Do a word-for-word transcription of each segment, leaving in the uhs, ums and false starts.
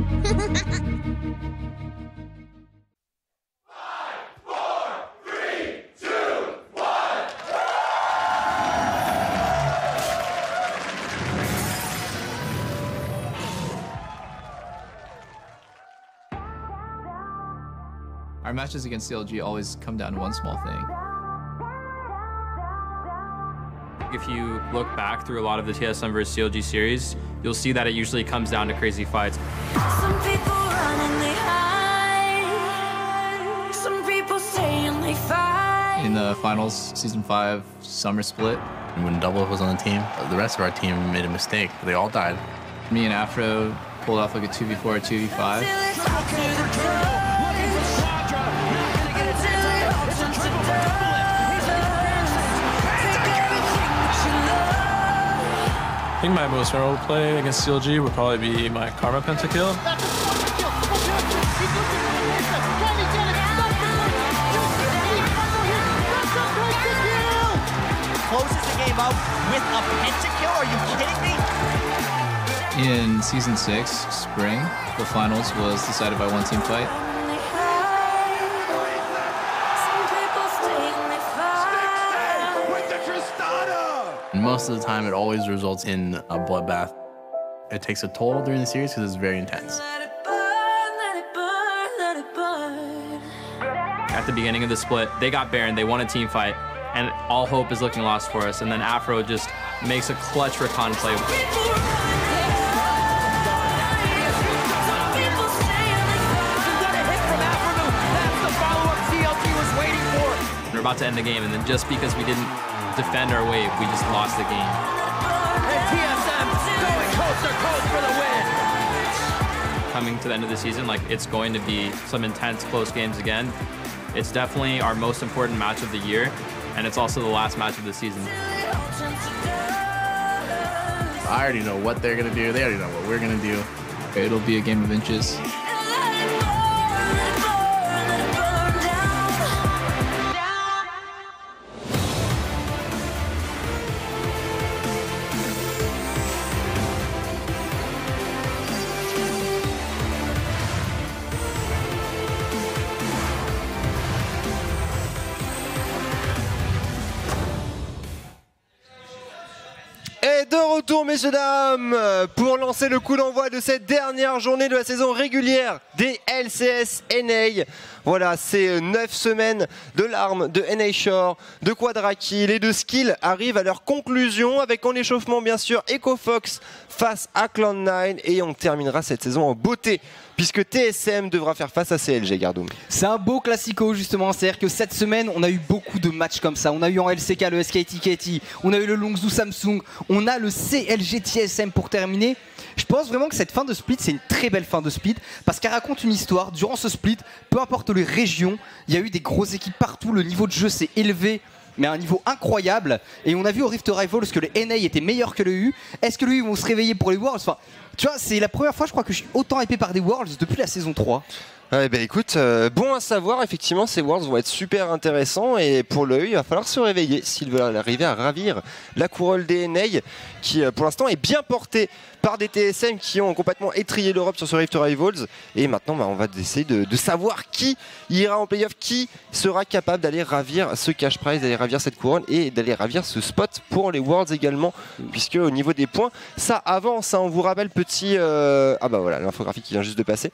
Our matches against C L G always come down to one small thing. If you look back through a lot of the T S M versus C L G series, you'll see that it usually comes down to crazy fights. Some people run and they hide. Some people stay and they fight. In the finals, season five, summer split, And when Double was on the team, the rest of our team made a mistake. They all died. me and Afro pulled off like a two v four or two v five. I think my most memorable play against C L G would probably be my Karma Pentakill. Closes the game out with a pentakill? Are you kidding me? In season six, spring, the finals was decided by one team fight. And most of the time, it always results in a bloodbath. It takes a toll during the series because it's very intense. At the beginning of the split, they got Baron, they won a team fight, and all hope is looking lost for us. And then Afro just makes a clutch recon play. We're about to end the game, and then just because we didn't defend our wave, we just lost the game. And T S M going coast to coast for the win. Coming to the end of the season, like, it's going to be some intense close games again. It's definitely our most important match of the year, and it's also the last match of the season. I already know what they're gonna do. They already know what we're gonna do. It'll be a game of inches. Et de retour, messieurs, dames, pour lancer le coup d'envoi de cette dernière journée de la saison régulière des L C S N A. Voilà, ces neuf semaines de larmes, de N A Shore, de Quadrakill et de Skill arrivent à leur conclusion avec en échauffement, bien sûr, EcoFox face à Cloud nine. Et on terminera cette saison en beauté, puisque T S M devra faire face à C L G, Gardoum. C'est un beau classico justement, c'est-à-dire que cette semaine on a eu beaucoup de matchs comme ça. On a eu en L C K le S K T K T, on a eu le Longzhou Samsung, on a le C L G T S M pour terminer. Je pense vraiment que cette fin de split, c'est une très belle fin de split, parce qu'elle raconte une histoire. Durant ce split, peu importe les régions, il y a eu des grosses équipes partout, le niveau de jeu s'est élevé, mais à un niveau incroyable. Et on a vu au Rift Rivals que le N A était meilleur que le U. Est-ce que le U vont se réveiller pour les Worlds? Enfin, tu vois, c'est la première fois je crois que je suis autant hypé par des Worlds depuis la saison trois. Ouais, bah écoute, euh, bon à savoir, effectivement, ces Worlds vont être super intéressants, et pour le U, il va falloir se réveiller s'ils veulent arriver à ravir la couronne des N A, qui euh, pour l'instant est bien portée par des T S M qui ont complètement étrillé l'Europe sur ce Rift Rivals. Et maintenant, bah, on va essayer de, de savoir qui ira en playoff, qui sera capable d'aller ravir ce cash prize, d'aller ravir cette couronne et d'aller ravir ce spot pour les Worlds également, puisque au niveau des points, ça avance, hein. On vous rappelle, petit... Euh... Ah bah voilà, l'infographie qui vient juste de passer.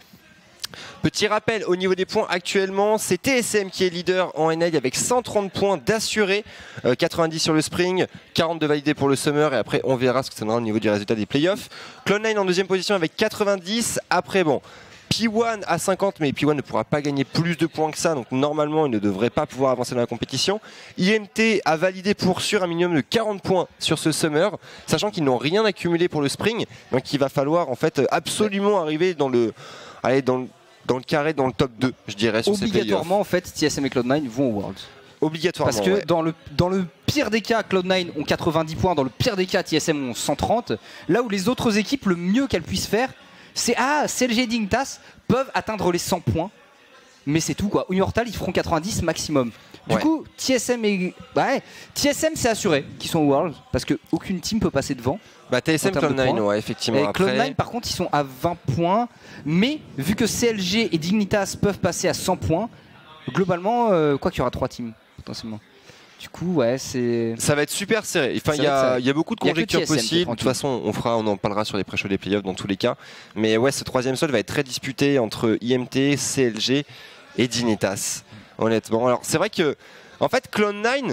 Petit rappel, au niveau des points actuellement, c'est T S M qui est leader en N A avec cent trente points d'assurés, euh, quatre-vingt-dix sur le Spring, quarante de validés pour le Summer, et après on verra ce que ça donnera au niveau du résultat des playoffs. Cloud nine en deuxième position avec quatre-vingt-dix, après bon, P un à cinquante, mais P un ne pourra pas gagner plus de points que ça, donc normalement il ne devrait pas pouvoir avancer dans la compétition. I M T a validé pour sûr un minimum de quarante points sur ce Summer, sachant qu'ils n'ont rien accumulé pour le Spring, donc il va falloir en fait absolument arriver dans le... Allez, dans le dans le carré, dans le top deux, je dirais, sur ces playoffs. Obligatoirement, en fait, T S M et Cloud nine vont aux Worlds. Obligatoirement, parce que ouais. dans, le, dans le pire des cas, Cloud nine ont quatre-vingt-dix points, dans le pire des cas, T S M ont cent trente. Là où les autres équipes, le mieux qu'elles puissent faire, c'est ah, C L G et Dignitas peuvent atteindre les cent points. mais c'est tout quoi. Immortal, ils feront quatre-vingt-dix maximum. Du Ouais. coup, T S M est. Ouais, T S M c'est assuré qu'ils sont au World parce qu'aucune team peut passer devant. Bah T S M En termes de Cloud nine, points. ouais, effectivement. Et Après, Cloud nine, par contre, ils sont à vingt points. Mais vu que C L G et Dignitas peuvent passer à cent points, globalement, euh, quoi qu'il y aura trois teams potentiellement. Du coup, ouais, c'est. ça va être super serré. Enfin, Ça il y, va être a- serré. il y a beaucoup de Il y a que conjectures T S M qui est possibles. De toute tranquille. façon, on fera, on en parlera sur les pré-shows des playoffs dans tous les cas. Mais ouais, ce troisième slot va être très disputé entre I M T, C L G et Dignitas. Honnêtement. Alors, c'est vrai que, en fait, Cloud nine.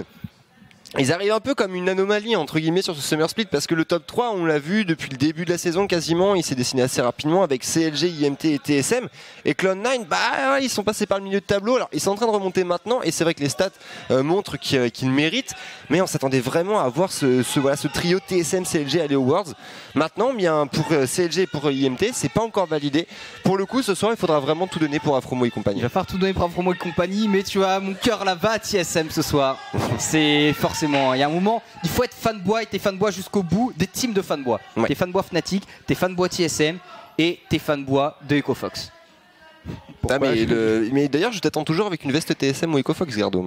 Ils arrivent un peu comme une anomalie entre guillemets sur ce Summer Split parce que le top trois, on l'a vu depuis le début de la saison quasiment, il s'est dessiné assez rapidement avec C L G, I M T et T S M. Et Cloud nine, bah ils sont passés par le milieu de tableau. Alors ils sont en train de remonter maintenant et c'est vrai que les stats euh, montrent qu'ils euh, qu'ils le méritent. Mais on s'attendait vraiment à voir ce, ce, voilà, ce trio T S M C L G aller aux Worlds. Maintenant, bien pour euh, C L G et pour euh, I M T, c'est pas encore validé. Pour le coup, ce soir, il faudra vraiment tout donner pour Afromo et compagnie. Il va falloir tout donner pour Promo et compagnie, mais tu vois, mon cœur là va à T S M ce soir. C'est forcément. Il y a un moment, il faut être fanboy, t'es fanboy jusqu'au bout des teams de fanboy. Ouais. T'es fanboy Fnatic, t'es fanboy T S M et t'es fanboy de EcoFox. Ah, Pourquoi mais je- le- mais d'ailleurs, je t'attends toujours avec une veste T S M ou EcoFox, Gardome.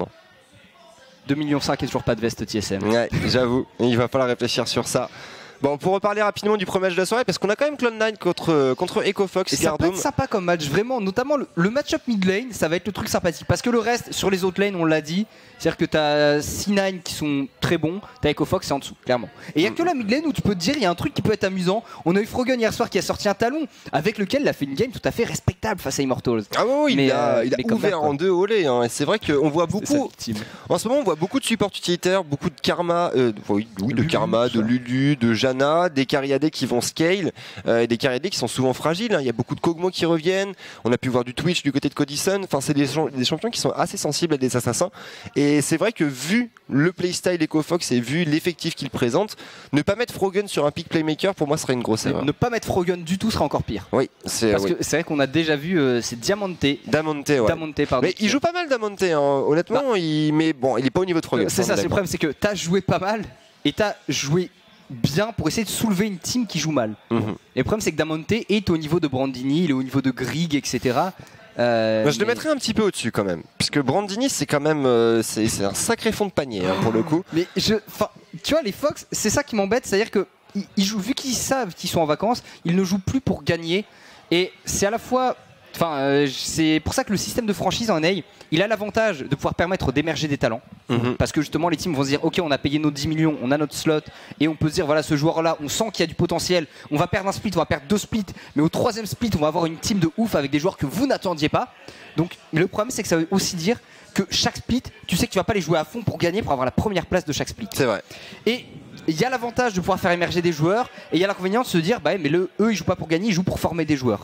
deux virgule cinq millions et toujours pas de veste T S M. Ouais, j'avoue, il va falloir réfléchir sur ça. Bon, pour reparler rapidement du premier match de la soirée, parce qu'on a quand même Cloud nine contre, contre EcoFox, Et ça peut Gardome. être sympa comme match, vraiment, notamment le, le match-up mid lane, ça va être le truc sympathique. Parce que le reste, sur les autres lanes, on l'a dit, c'est-à-dire que t'as C neuf qui sont très bons, t'as EcoFox c'est en dessous, clairement. Et il y a que la mid lane où tu peux te dire, il y a un truc qui peut être amusant. On a eu Frogun hier soir qui a sorti un talon, avec lequel il a fait une game tout à fait respectable face à Immortals. Ah oui, oui, il Mais, a, euh, il a mais comme ouvert d'hab, quoi. en deux olé. Hein, et c'est vrai qu'on voit C'est sa beaucoup. victime. En ce moment, on voit beaucoup de supports utilitaires, beaucoup de karma, euh, oui, oui, de Lulu, karma, tout de ça. Lulu, de Janna, des Cariadés qui vont scale, euh, et des Cariadés qui sont souvent fragiles. Hein. Il y a beaucoup de Kog'Maw qui reviennent. On a pu voir du Twitch du côté de Codison. Enfin, c'est des, champ- des champions qui sont assez sensibles à des assassins. Et c'est vrai que vu le playstyle EcoFox et vu l'effectif qu'il présente, ne pas mettre Frogun sur un pick playmaker, pour moi, serait une grosse erreur. Ne pas mettre Frogun du tout sera encore pire. Oui, c'est Parce oui. que c'est vrai qu'on a déjà vu, euh, c'est Diamante. Damonte, ouais. Diamante, pardon. Mais il joue pas mal Damonte, hein. Honnêtement, il... mais bon, il est pas au niveau de Frogun. Euh, C'est on est ça, c'est le d'accord. problème, c'est que t'as joué pas mal et t'as joué bien pour essayer de soulever une team qui joue mal. Mhm. Et le problème, c'est que Damonte est au niveau de Brandini, il est au niveau de Grig, et cetera. Euh, Moi, je le mais- mettrais un petit peu au-dessus quand même, puisque Brandini c'est quand même euh, c'est c'est un sacré fond de panier hein, pour le coup. Mais je, enfin, tu vois, les Fox, c'est ça qui m'embête, c'est-à-dire que ils, ils jouent, vu qu'ils savent qu'ils sont en vacances, ils ne jouent plus pour gagner. Et c'est à la fois, enfin, euh, c'est pour ça que le système de franchise en N A, il a l'avantage de pouvoir permettre d'émerger des talents. Mhm. Parce que justement, les teams vont se dire, ok, on a payé nos dix millions, on a notre slot, et on peut se dire, voilà, ce joueur-là, on sent qu'il y a du potentiel. On va perdre un split, on va perdre deux splits, mais au troisième split, on va avoir une team de ouf avec des joueurs que vous n'attendiez pas. Donc, le problème, c'est que ça veut aussi dire que chaque split, tu sais que tu vas pas les jouer à fond pour gagner, pour avoir la première place de chaque split. C'est vrai. Et il y a l'avantage de pouvoir faire émerger des joueurs, et il y a l'inconvénient de se dire, bah, mais le, eux, ils jouent pas pour gagner, ils jouent pour former des joueurs.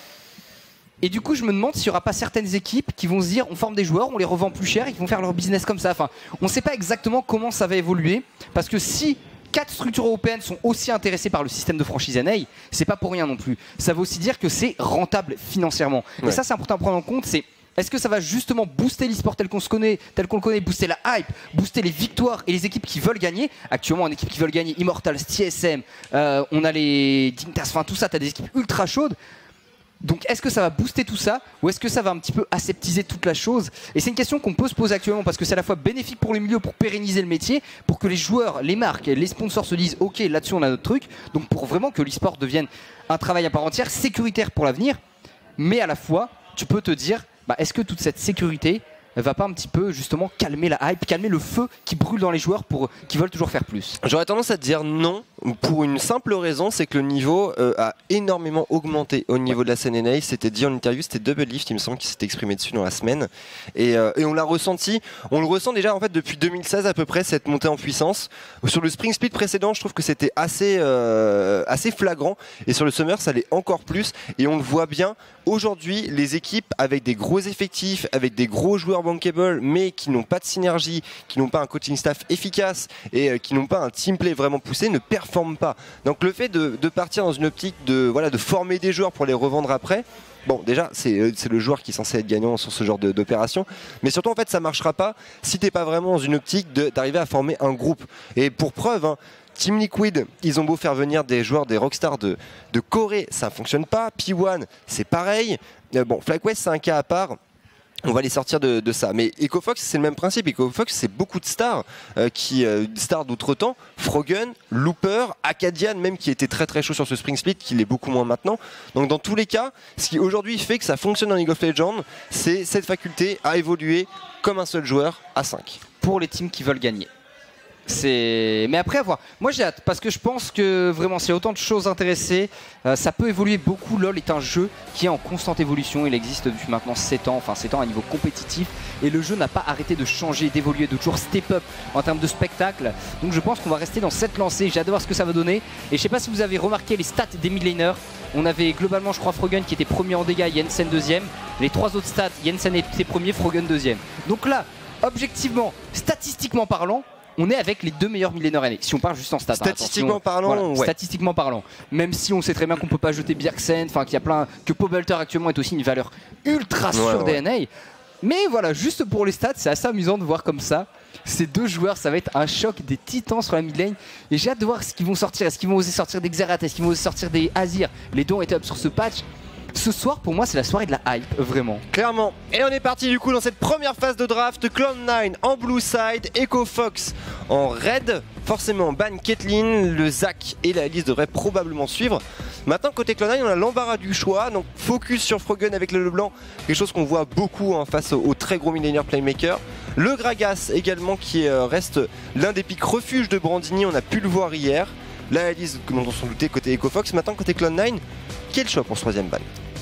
Et du coup, je me demande s'il n'y aura pas certaines équipes qui vont se dire, on forme des joueurs, on les revend plus cher, et qui vont faire leur business comme ça. Enfin, on ne sait pas exactement comment ça va évoluer, parce que si quatre structures européennes sont aussi intéressées par le système de franchise N A, c'est pas pour rien non plus. Ça veut aussi dire que c'est rentable financièrement. Ouais. Et ça, c'est important à prendre en compte. C'est est-ce que ça va justement booster l'e-sport tel qu'on se connaît, tel qu'on le connaît, booster la hype, booster les victoires et les équipes qui veulent gagner. Actuellement, en équipe qui veulent gagner, Immortals, T S M, euh, on a les Dignitas, enfin tout ça, t'as des équipes ultra chaudes. Donc est-ce que ça va booster tout ça ou est-ce que ça va un petit peu aseptiser toute la chose? Et c'est une question qu'on peut se poser actuellement parce que c'est à la fois bénéfique pour les milieux pour pérenniser le métier, pour que les joueurs, les marques, les sponsors se disent ok là-dessus on a notre truc, donc pour vraiment que l'e-sport devienne un travail à part entière, sécuritaire pour l'avenir, mais à la fois tu peux te dire bah, est-ce que toute cette sécurité va pas un petit peu justement calmer la hype, calmer le feu qui brûle dans les joueurs pour, qui veulent toujours faire plus? J'aurais tendance à te dire non, pour une simple raison, c'est que le niveau euh, a énormément augmenté au niveau de la scène N A. C'était dit en interview, c'était Double Lift, il me semble, qui s'est exprimé dessus dans la semaine. Et, euh, et on l'a ressenti, on le ressent déjà en fait depuis deux mille seize à peu près, cette montée en puissance. Sur le Spring Split précédent, je trouve que c'était assez, euh, assez flagrant. Et sur le Summer, ça l'est encore plus. Et on le voit bien. Aujourd'hui, les équipes avec des gros effectifs, avec des gros joueurs bankable, mais qui n'ont pas de synergie, qui n'ont pas un coaching staff efficace et euh, qui n'ont pas un team play vraiment poussé, ne performent pas. Donc le fait de, de partir dans une optique de, voilà, de former des joueurs pour les revendre après, bon déjà c'est, c'est le joueur qui est censé être gagnant sur ce genre de, d'opération, mais surtout en fait ça marchera pas si t'es pas vraiment dans une optique de, d'arriver à former un groupe. Et pour preuve, hein, Team Liquid, ils ont beau faire venir des joueurs, des rockstars de, de Corée, ça ne fonctionne pas. P un, c'est pareil. Euh, bon, FlyQuest, c'est un cas à part. on va les sortir de, de ça. Mais EcoFox, c'est le même principe. EcoFox, c'est beaucoup de stars, euh, qui, euh, stars d'outre-temps. Froggen, Looper, Acadian, même qui était très très chaud sur ce Spring Split, qui l'est beaucoup moins maintenant. Donc dans tous les cas, ce qui aujourd'hui fait que ça fonctionne dans League of Legends, c'est cette faculté à évoluer comme un seul joueur à cinq. Pour les teams qui veulent gagner. C'est... Mais après, à voir. Moi j'ai hâte parce que je pense que vraiment s'il y a autant de choses intéressées, euh, ça peut évoluer beaucoup. LoL est un jeu qui est en constante évolution. Il existe depuis maintenant sept ans, enfin sept ans à niveau compétitif. Et le jeu n'a pas arrêté de changer, d'évoluer, de toujours step up en termes de spectacle. Donc je pense qu'on va rester dans cette lancée. J'ai hâte de voir ce que ça va donner. Et je sais pas si vous avez remarqué les stats des mid laners. On avait globalement, je crois, Froggen qui était premier en dégâts, Jensen deuxième. Les trois autres stats, Jensen était premier, Froggen deuxième. Donc là, objectivement, statistiquement parlant, on est avec les deux meilleurs millénaires N A. Si on parle juste en stats. Statistiquement hein, parlant, voilà, ouais. Statistiquement parlant. Même si on sait très bien qu'on peut pas jeter Bjergsen, enfin qu'il y a plein. Que Pobelter actuellement est aussi une valeur ultra sûre ouais, des N A. Mais voilà, juste pour les stats, c'est assez amusant de voir comme ça. Ces deux joueurs, ça va être un choc des titans sur la mid lane. Et j'ai hâte de voir ce qu'ils vont sortir. Est-ce qu'ils vont oser sortir des Xerath? Est-ce qu'ils vont oser sortir des Azir? Les deux ont été up sur ce patch. Ce soir, pour moi, c'est la soirée de la hype, vraiment. Clairement. Et on est parti du coup dans cette première phase de draft. Cloud nine en blue side, EcoFox en red. Forcément, ban Caitlyn, le Zac et la Elise devraient probablement suivre. Maintenant, côté Cloud nine, on a l'embarras du choix. Donc, focus sur Froggen avec le Leblanc. Quelque chose qu'on voit beaucoup hein, face au, au très gros millénaire playmaker. Le Gragas également qui euh, reste l'un des pics refuge de Brandini. On a pu le voir hier. La Elise, dont on s'en doutait, côté EcoFox. Maintenant, côté Cloud nine, quel choix pour ce troisième ban?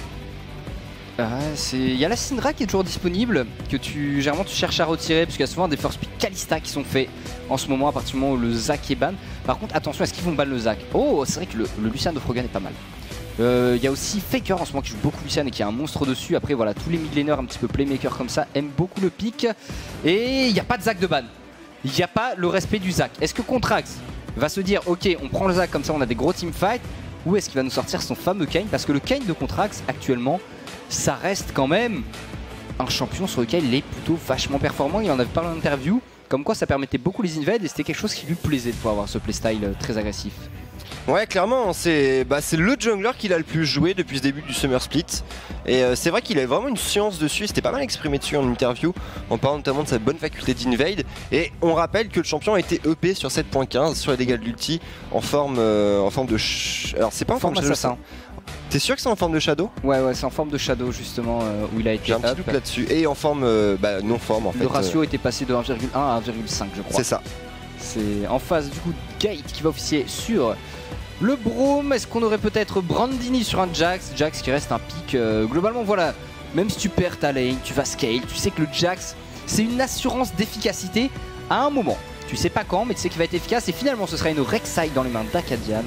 Il y a la Syndra qui est toujours disponible, que tu généralement tu cherches à retirer, parce qu'il y a souvent des first pick Kalista qui sont faits en ce moment à partir du moment où le Zac est ban. Par contre, attention, est-ce qu'ils vont ban le Zac? Oh, c'est vrai que le, le Lucian de Froggen est pas mal. Il euh, y a aussi Faker en ce moment qui joue beaucoup Lucian et qui a un monstre dessus. Après, voilà, tous les mid laners un petit peu playmaker comme ça aiment beaucoup le pick. Et il n'y a pas de Zac de ban. Il n'y a pas le respect du Zac. Est-ce que Contrax va se dire, ok, on prend le Zac comme ça, on a des gros teamfights, ou est-ce qu'il va nous sortir son fameux Kayn? Parce que le Kayn de Contrax actuellement, ça reste quand même un champion sur lequel il est plutôt vachement performant. Il en avait parlé en interview, comme quoi ça permettait beaucoup les invades et c'était quelque chose qui lui plaisait de pouvoir avoir ce playstyle très agressif. Ouais, clairement, c'est bah, le jungler qu'il a le plus joué depuis ce début du Summer Split. Et euh, c'est vrai qu'il avait vraiment une science dessus, il s'était pas mal exprimé dessus en interview, en parlant notamment de sa bonne faculté d'invade. Et on rappelle que le champion a été E P sur sept point quinze sur les dégâts de l'ulti en forme euh, en forme de... Ch... Alors c'est pas en forme, forme de Shadow. T'es sûr que c'est en forme de Shadow? Ouais, ouais, c'est en forme de Shadow justement euh, où il a été. J'ai un petit doute là-dessus. Et en forme euh, bah, non forme en fait. Le ratio euh... était passé de un virgule un à un virgule cinq je crois. C'est ça. C'est en face du coup Gate qui va officier sur le Braum. Est-ce qu'on aurait peut-être Brandini sur un Jax? Jax qui reste un pick. Euh, globalement voilà, même si tu perds ta lane, tu vas scale. Tu sais que le Jax c'est une assurance d'efficacité à un moment. Tu sais pas quand mais tu sais qu'il va être efficace et finalement ce sera une Rek'Sai dans les mains d'Acadian.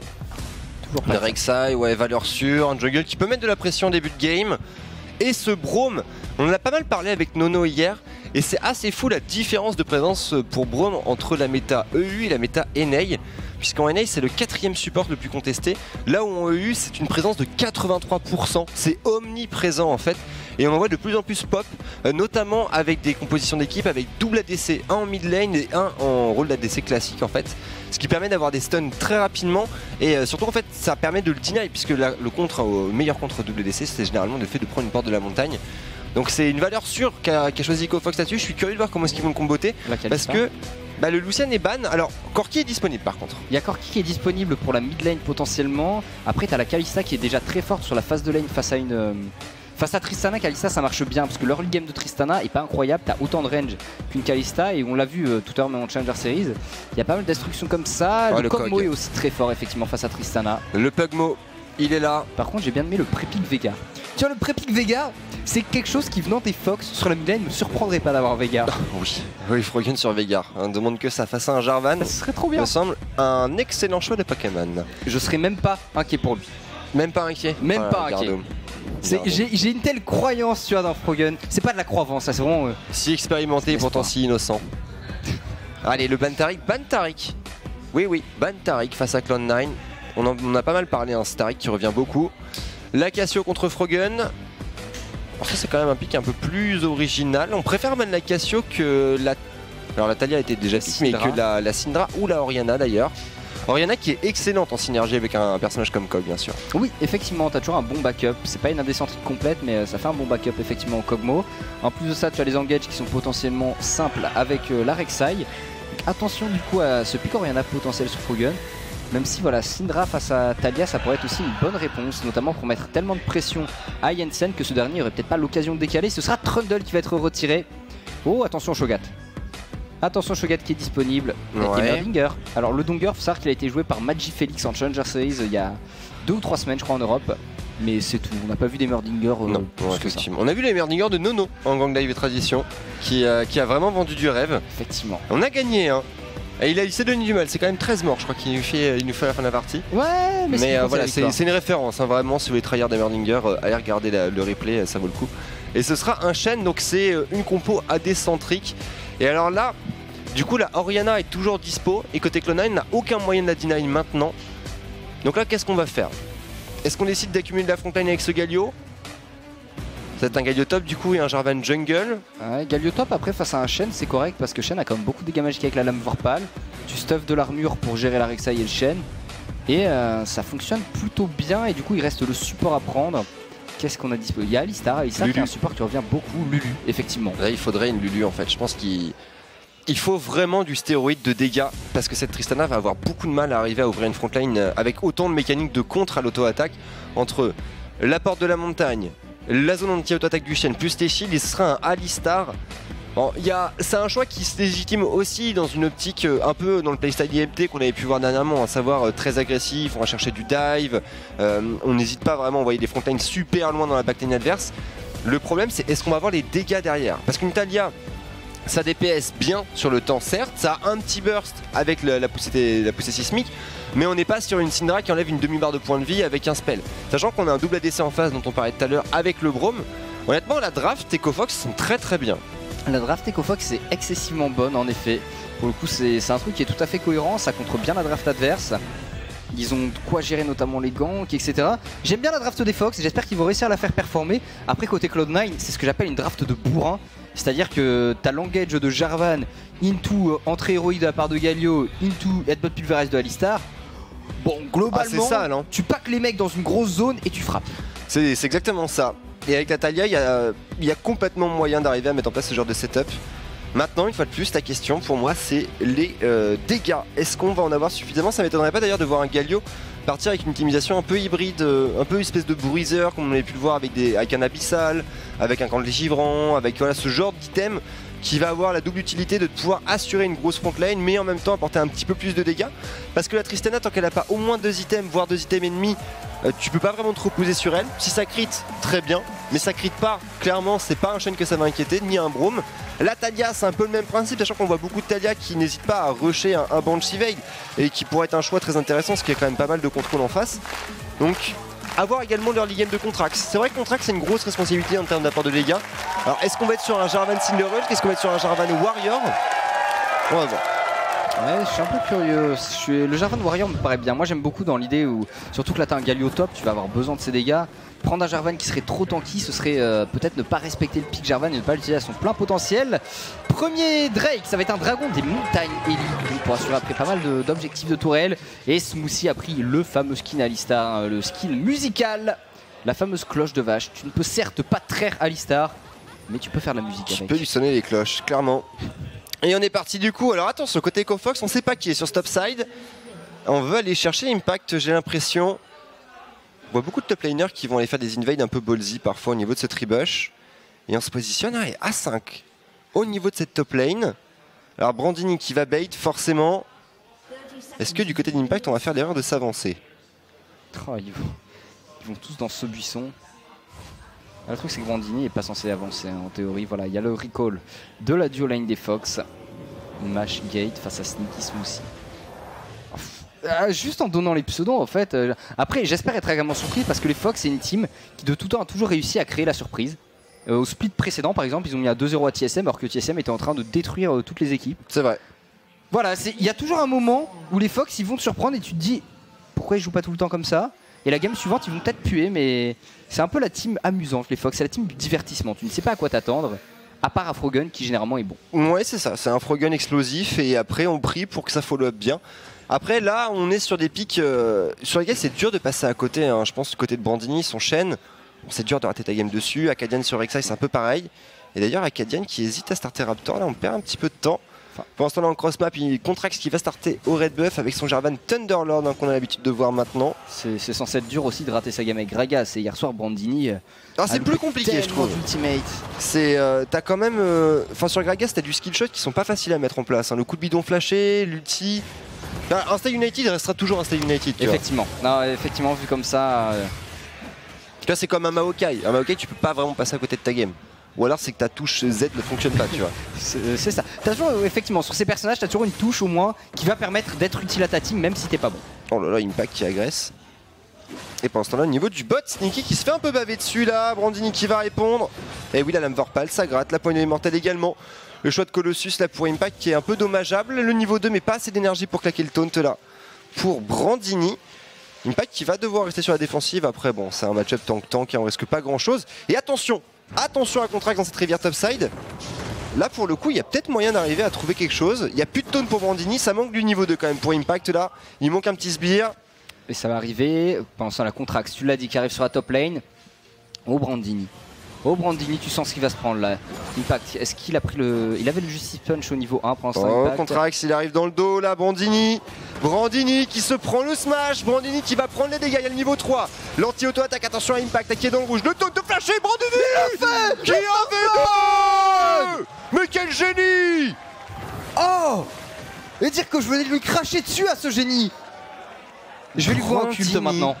Le Rek'Sai, ouais, valeur sûre, un jungle qui peut mettre de la pression au début de game. Et ce Braum, on en a pas mal parlé avec Nono hier, et c'est assez fou la différence de présence pour Braum entre la méta E U et la méta N A, puisqu'en N A c'est le quatrième support le plus contesté, là où en E U c'est une présence de quatre-vingt-trois pour cent, c'est omniprésent en fait. Et on en voit de plus en plus pop, euh, notamment avec des compositions d'équipe avec double A D C, un en mid lane et un en rôle d'A D C classique en fait. Ce qui permet d'avoir des stuns très rapidement et euh, surtout en fait ça permet de le deny puisque la, le contre, euh, meilleur contre double A D C c'est généralement le fait de prendre une porte de la montagne. Donc c'est une valeur sûre qu'a qu choisi EcoFox là-dessus. Je suis curieux de voir comment est-ce qu'ils vont le comboter parce que bah, le Lucian est ban. Alors Corki est disponible par contre. Il y a Corki qui est disponible pour la mid lane potentiellement. Après t'as la Kalista qui est déjà très forte sur la phase de lane face à une... Euh... Face à Tristana, Kalista ça marche bien parce que l'early game de Tristana est pas incroyable, t'as autant de range qu'une Kalista et on l'a vu euh, tout à l'heure même en Challenger Series, il y a pas mal de destruction comme ça, oh, le, le Kog'Maw est aussi très fort effectivement face à Tristana. Le Pugmo, il est là. Par contre j'ai bien aimé le pré-pick Vega. Tiens le pré-pick Vega, c'est quelque chose qui venant des Fox sur la mid lane me surprendrait pas d'avoir Vega. oui, oui Froggen sur Vega, on demande que ça face à un Jarvan, ça serait trop bien. Me semble un excellent choix de Pokémon. Je serais même pas inquiet pour lui. Même pas inquiet. Même voilà, pas inquiet. J'ai une telle croyance tu vois, dans Froggen. C'est pas de la croyance, ça c'est vraiment. Euh... Si expérimenté et pourtant si innocent. Allez, le Ban Taric. Ban Taric. Oui, oui, Ban Taric face à Cloud nine. On en on a pas mal parlé, hein, c'est Taric qui revient beaucoup. La Cassio contre Froggen. Alors, ça, c'est quand même un pick un peu plus original. On préfère ban la Cassio que la. Alors, la Talia était déjà pick, mais que la, la Syndra ou la Orianna d'ailleurs. Orianna qui est excellente en synergie avec un, un personnage comme Kog, bien sûr. Oui, effectivement, t'as toujours un bon backup. C'est pas une indécentrique complète, mais ça fait un bon backup effectivement en Kog'Maw. En plus de ça, tu as les engages qui sont potentiellement simples avec euh, la Rek'Sai. Attention du coup à ce pick Orianna potentiel sur Froggen. Même si voilà, Syndra face à Taliyah, ça pourrait être aussi une bonne réponse, notamment pour mettre tellement de pression à Jensen que ce dernier aurait peut-être pas l'occasion de décaler. Ce sera Trundle qui va être retiré. Oh, attention Shogat. Attention Shogat qui est disponible. Ouais. Et Merdinger. Alors le Donger, faut savoir qu'il a été joué par Magi Felix en Challenger Series il y a deux ou trois semaines, je crois, en Europe. Mais c'est tout. On n'a pas vu des Merdinger. Euh, non, ouais, effectivement. On a vu les Merdinger de Nono en Gang Live et Tradition, qui, euh, qui a vraiment vendu du rêve. Effectivement. On a gagné, hein. Et il, a, il s'est donné du mal, c'est quand même treize morts, je crois qu'il nous fait, il nous fait à la fin de la partie. Ouais, mais, mais euh, voilà, c'est une référence, hein, vraiment, si vous voulez tryhard des Merdinger, euh, allez regarder la, le replay, ça vaut le coup. Et ce sera un Shen, donc c'est euh, une compo A D centrique. Et alors là, du coup, la Orianna est toujours dispo, et côté Cloud nine n'a aucun moyen de la deny maintenant. Donc là, qu'est-ce qu'on va faire? Est-ce qu'on décide d'accumuler de la frontline avec ce Galio? C'est un Galio top du coup et un Jarvan jungle. Ouais, Galio top après face à un Shen c'est correct parce que Shen a quand même beaucoup de dégâts magiques avec la lame Vorpal. Tu stuffes de l'armure pour gérer la Rek'Sai et le Shen. Et euh, ça fonctionne plutôt bien et du coup il reste le support à prendre. Qu'est-ce qu'on a disponible? Il y a Alistar, Alistar Lulu. qui est un support qui revient beaucoup. Lulu, effectivement. Là il faudrait une Lulu en fait, je pense qu'il il faut vraiment du stéroïde de dégâts parce que cette Tristana va avoir beaucoup de mal à arriver à ouvrir une frontline avec autant de mécaniques de contre à l'auto-attaque entre la porte de la montagne, la zone anti-auto-attaque du Shen plus les shields, et ce sera un Alistar. Bon, y a, c'est un choix qui se légitime aussi dans une optique euh, un peu dans le playstyle I M T qu'on avait pu voir dernièrement, à savoir euh, très agressif, on va chercher du dive, euh, on n'hésite pas vraiment à envoyer des frontlines super loin dans la backline adverse. Le problème c'est est-ce qu'on va avoir les dégâts derrière? Parce qu'une Taliyah, ça D P S bien sur le temps certes, ça a un petit burst avec le, la, poussée, la poussée sismique, mais on n'est pas sur une Syndra qui enlève une demi-barre de points de vie avec un spell. Sachant qu'on a un double A D C en face dont on parlait tout à l'heure avec le Braum, honnêtement la draft Echo Fox sont très très bien. La draft Echo Fox est excessivement bonne en effet. Pour le coup c'est un truc qui est tout à fait cohérent, ça contre bien la draft adverse. Ils ont de quoi gérer notamment les ganks, et cetera. J'aime bien la draft des Fox et j'espère qu'ils vont réussir à la faire performer. Après côté Cloud nine, c'est ce que j'appelle une draft de bourrin. C'est-à-dire que t'as l'engage de Jarvan into euh, entrée héroïque de la part de Galio, into headbutt pulverize de Alistar. Bon, globalement, ah, ça, non tu packs les mecs dans une grosse zone et tu frappes. C'est exactement ça. Et avec la Taliyah, il y a, y a complètement moyen d'arriver à mettre en place ce genre de setup. Maintenant, une fois de plus, ta question pour moi, c'est les euh, dégâts. Est-ce qu'on va en avoir suffisamment? Ça m'étonnerait pas d'ailleurs de voir un Galio partir avec une optimisation un peu hybride, euh, un peu espèce de bruiser, comme on avait pu le voir avec, des, avec un abyssal, avec un camp de givrant, avec voilà, ce genre d'item qui va avoir la double utilité de pouvoir assurer une grosse frontline, mais en même temps apporter un petit peu plus de dégâts. Parce que la Tristana, tant qu'elle n'a pas au moins deux items, voire deux items ennemis, euh, tu peux pas vraiment te reposer sur elle. Si ça crit, très bien, mais ça crit pas, clairement, c'est pas un Shen que ça va inquiéter, ni un Braum. La Taliyah, c'est un peu le même principe, sachant qu'on voit beaucoup de Taliyah qui n'hésitent pas à rusher un, un Banshee Veil et qui pourrait être un choix très intéressant, parce qu'il y a quand même pas mal de contrôle en face. Donc, avoir également l'early game de Contrax. C'est vrai que Contrax, c'est une grosse responsabilité en termes d'apport de dégâts. Alors, est-ce qu'on va être sur un Jarvan Cinderella? Est-ce qu'on va être sur un Jarvan Warrior? On va voir. Ouais, je suis un peu curieux. Je suis... Le Jarvan Warrior me paraît bien. Moi, j'aime beaucoup dans l'idée où, surtout que là, t'as un Galio top, tu vas avoir besoin de ses dégâts. Prendre un Jarvan qui serait trop tanky, ce serait euh, peut-être ne pas respecter le pic Jarvan et ne pas l'utiliser à son plein potentiel. Premier Drake, ça va être un dragon des montagnes élites pour assurer après pas mal d'objectifs de, de tourelle. Et Smoothie a pris le fameux skin Alistar, hein, le skill musical, la fameuse cloche de vache. Tu ne peux certes pas traire Alistar, mais tu peux faire de la musique Tu avec. peux lui sonner les cloches, clairement. Et on est parti du coup. Alors attention, côté Echo Fox, on sait pas qui est sur ce top side. On veut aller chercher Impact, j'ai l'impression. On voit beaucoup de top laners qui vont aller faire des invades un peu ballsy parfois au niveau de ce tribush. Et on se positionne à A cinq au niveau de cette top lane. Alors Brandini qui va bait forcément. Est-ce que du côté d'Impact on va faire l'erreur de s'avancer? Oh, ils, vont... ils vont tous dans ce buisson. Le truc c'est que Brandini n'est pas censé avancer hein, en théorie. Voilà, il y a le recall de la duo line des Fox. Mash Gate face à Sneaky Smoothie. Euh, juste en donnant les pseudos en fait. Euh, après j'espère être également surpris parce que les Fox c'est une team qui de tout temps a toujours réussi à créer la surprise. Euh, au split précédent par exemple ils ont mis à deux zéro à T S M alors que T S M était en train de détruire euh, toutes les équipes. C'est vrai. Voilà, il y a toujours un moment où les Fox ils vont te surprendre et tu te dis pourquoi ils jouent pas tout le temps comme ça. Et la game suivante ils vont peut-être puer, mais c'est un peu la team amusante les Fox, c'est la team du divertissement, tu ne sais pas à quoi t'attendre. À part à Froggen qui généralement est bon. Ouais c'est ça, c'est un Froggen explosif et après on prie pour que ça follow up bien. Après là on est sur des pics euh, sur lesquels c'est dur de passer à côté, hein. Je pense du côté de Brandini, son chaîne, bon, c'est dur de rater ta game dessus. Acadian sur Rek'Sai c'est un peu pareil. Et d'ailleurs Acadian qui hésite à starter Raptor, là on perd un petit peu de temps. Enfin, pour l'instant là en cross map, il Contrax qui va starter au red buff avec son Jarvan Thunderlord hein, qu'on a l'habitude de voir maintenant. C'est censé être dur aussi de rater sa game avec Gragas. Et hier soir Brandini. Ah, c'est plus compliqué je trouve. C'est euh, t'as quand même, enfin euh, sur Gragas t'as du skill shot qui sont pas faciles à mettre en place. Hein. Le coup de bidon flashé, l'ulti. Bah, un Stay United il restera toujours un Stay United. Tu effectivement, non, effectivement vu comme ça. Euh... Tu vois c'est comme un Maokai. Un Maokai tu peux pas vraiment passer à côté de ta game. Ou alors c'est que ta touche Z ne fonctionne pas, tu vois. C'est ça. T'as toujours, effectivement, sur ces personnages, t'as toujours une touche au moins qui va permettre d'être utile à ta team, même si t'es pas bon. Oh là là, Impact qui agresse. Et pendant ce temps-là, au niveau du bot, Sneaky qui se fait un peu baver dessus là. Brandini qui va répondre. Et oui, la lame Vorpal, ça gratte. La poignée mortelle également. Le choix de Colossus là pour Impact qui est un peu dommageable. Le niveau deux, mais pas assez d'énergie pour claquer le taunt là. Pour Brandini. Impact qui va devoir rester sur la défensive. Après, bon, c'est un match-up tank-tank et on risque pas grand-chose. Et attention! Attention à Contrax dans cette rivière topside. Là pour le coup il y a peut-être moyen d'arriver à trouver quelque chose. Il n'y a plus de taunt pour Brandini, ça manque du niveau deux quand même pour Impact là. Il manque un petit sbire. Et ça va arriver, pensant à la Contrax, tu l'as dit, qui arrive sur la top lane. Oh Brandini. Oh Brandini, tu sens ce qu'il va se prendre là. Impact, est-ce qu'il a pris le... Il avait le Justice Punch au niveau un pour l'instant. Oh Impact. Contrax, il arrive dans le dos là, Brandini. Brandini qui se prend le smash. Brandini qui va prendre les dégâts, il y a le niveau trois. L'anti-auto-attaque, attention à Impact qui est dans le rouge. Le taunt de flasher, Brandini il l'a fait. Qui a fait mais quel génie. Oh. Et dire que je venais de lui cracher dessus à ce génie. Je vais lui voir un culte maintenant.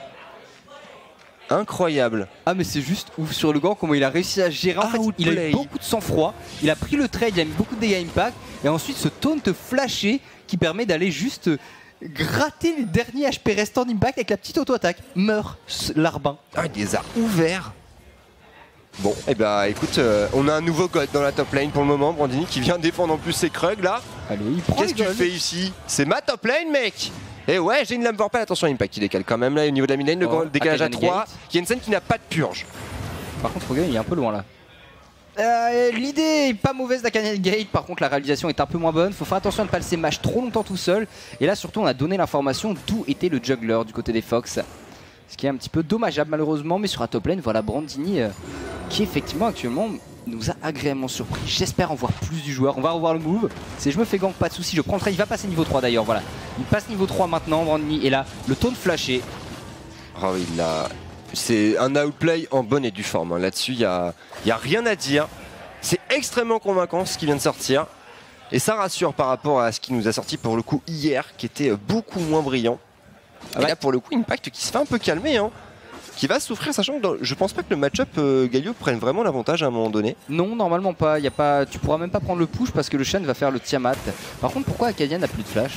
Incroyable. Ah mais c'est juste ouf sur le gant comment il a réussi à gérer. En fait il a eu beaucoup de sang-froid, il a pris le trade, il a mis beaucoup de dégâts Impact et ensuite ce taunt flashé qui permet d'aller juste gratter les derniers H P restants d'Impact avec la petite auto-attaque. Meurt Larbin. Ah il les a ouverts. Bon et eh bah écoute euh, on a un nouveau god dans la top lane pour le moment. Brandini qui vient défendre en plus ses Krug là. Allez il prend. Qu'est-ce qu'il fait ici? C'est ma top lane mec. Et ouais, j'ai une lame Vorpal, attention Impact qui décale quand même là au niveau de la mid lane, le oh, décalage à trois. Jensen qui n'a pas de purge. Par contre, Rogan il est un peu loin là. Euh, L'idée est pas mauvaise d'Acadian Gate, par contre la réalisation est un peu moins bonne. Faut faire attention à ne pas laisser Mash trop longtemps tout seul. Et là surtout on a donné l'information d'où était le juggler du côté des Fox. Ce qui est un petit peu dommageable malheureusement, mais sur la top lane, voilà Brandini euh, qui effectivement actuellement nous a agréablement surpris. J'espère en voir plus du joueur. On va revoir le move. C'est je me fais gank, pas de soucis. Je prends le trade. Il va passer niveau trois d'ailleurs. Voilà. Il passe niveau trois maintenant. Brandini et là, le taunt flashé. Oh oui, là. C'est un outplay en bonne et due forme. Hein. Là-dessus, il n'y a, y a rien à dire. C'est extrêmement convaincant ce qui vient de sortir. Et ça rassure par rapport à ce qui nous a sorti pour le coup hier, qui était beaucoup moins brillant. Ah et ouais. Là, pour le coup, Impact qui se fait un peu calmer. Hein. Qui va souffrir, sachant que dans, je pense pas que le match-up euh, Galio prenne vraiment l'avantage à un moment donné. Non, normalement pas. Y a pas. Tu pourras même pas prendre le push parce que le Shen va faire le Tiamat. Par contre, pourquoi Acadian n'a plus de flash?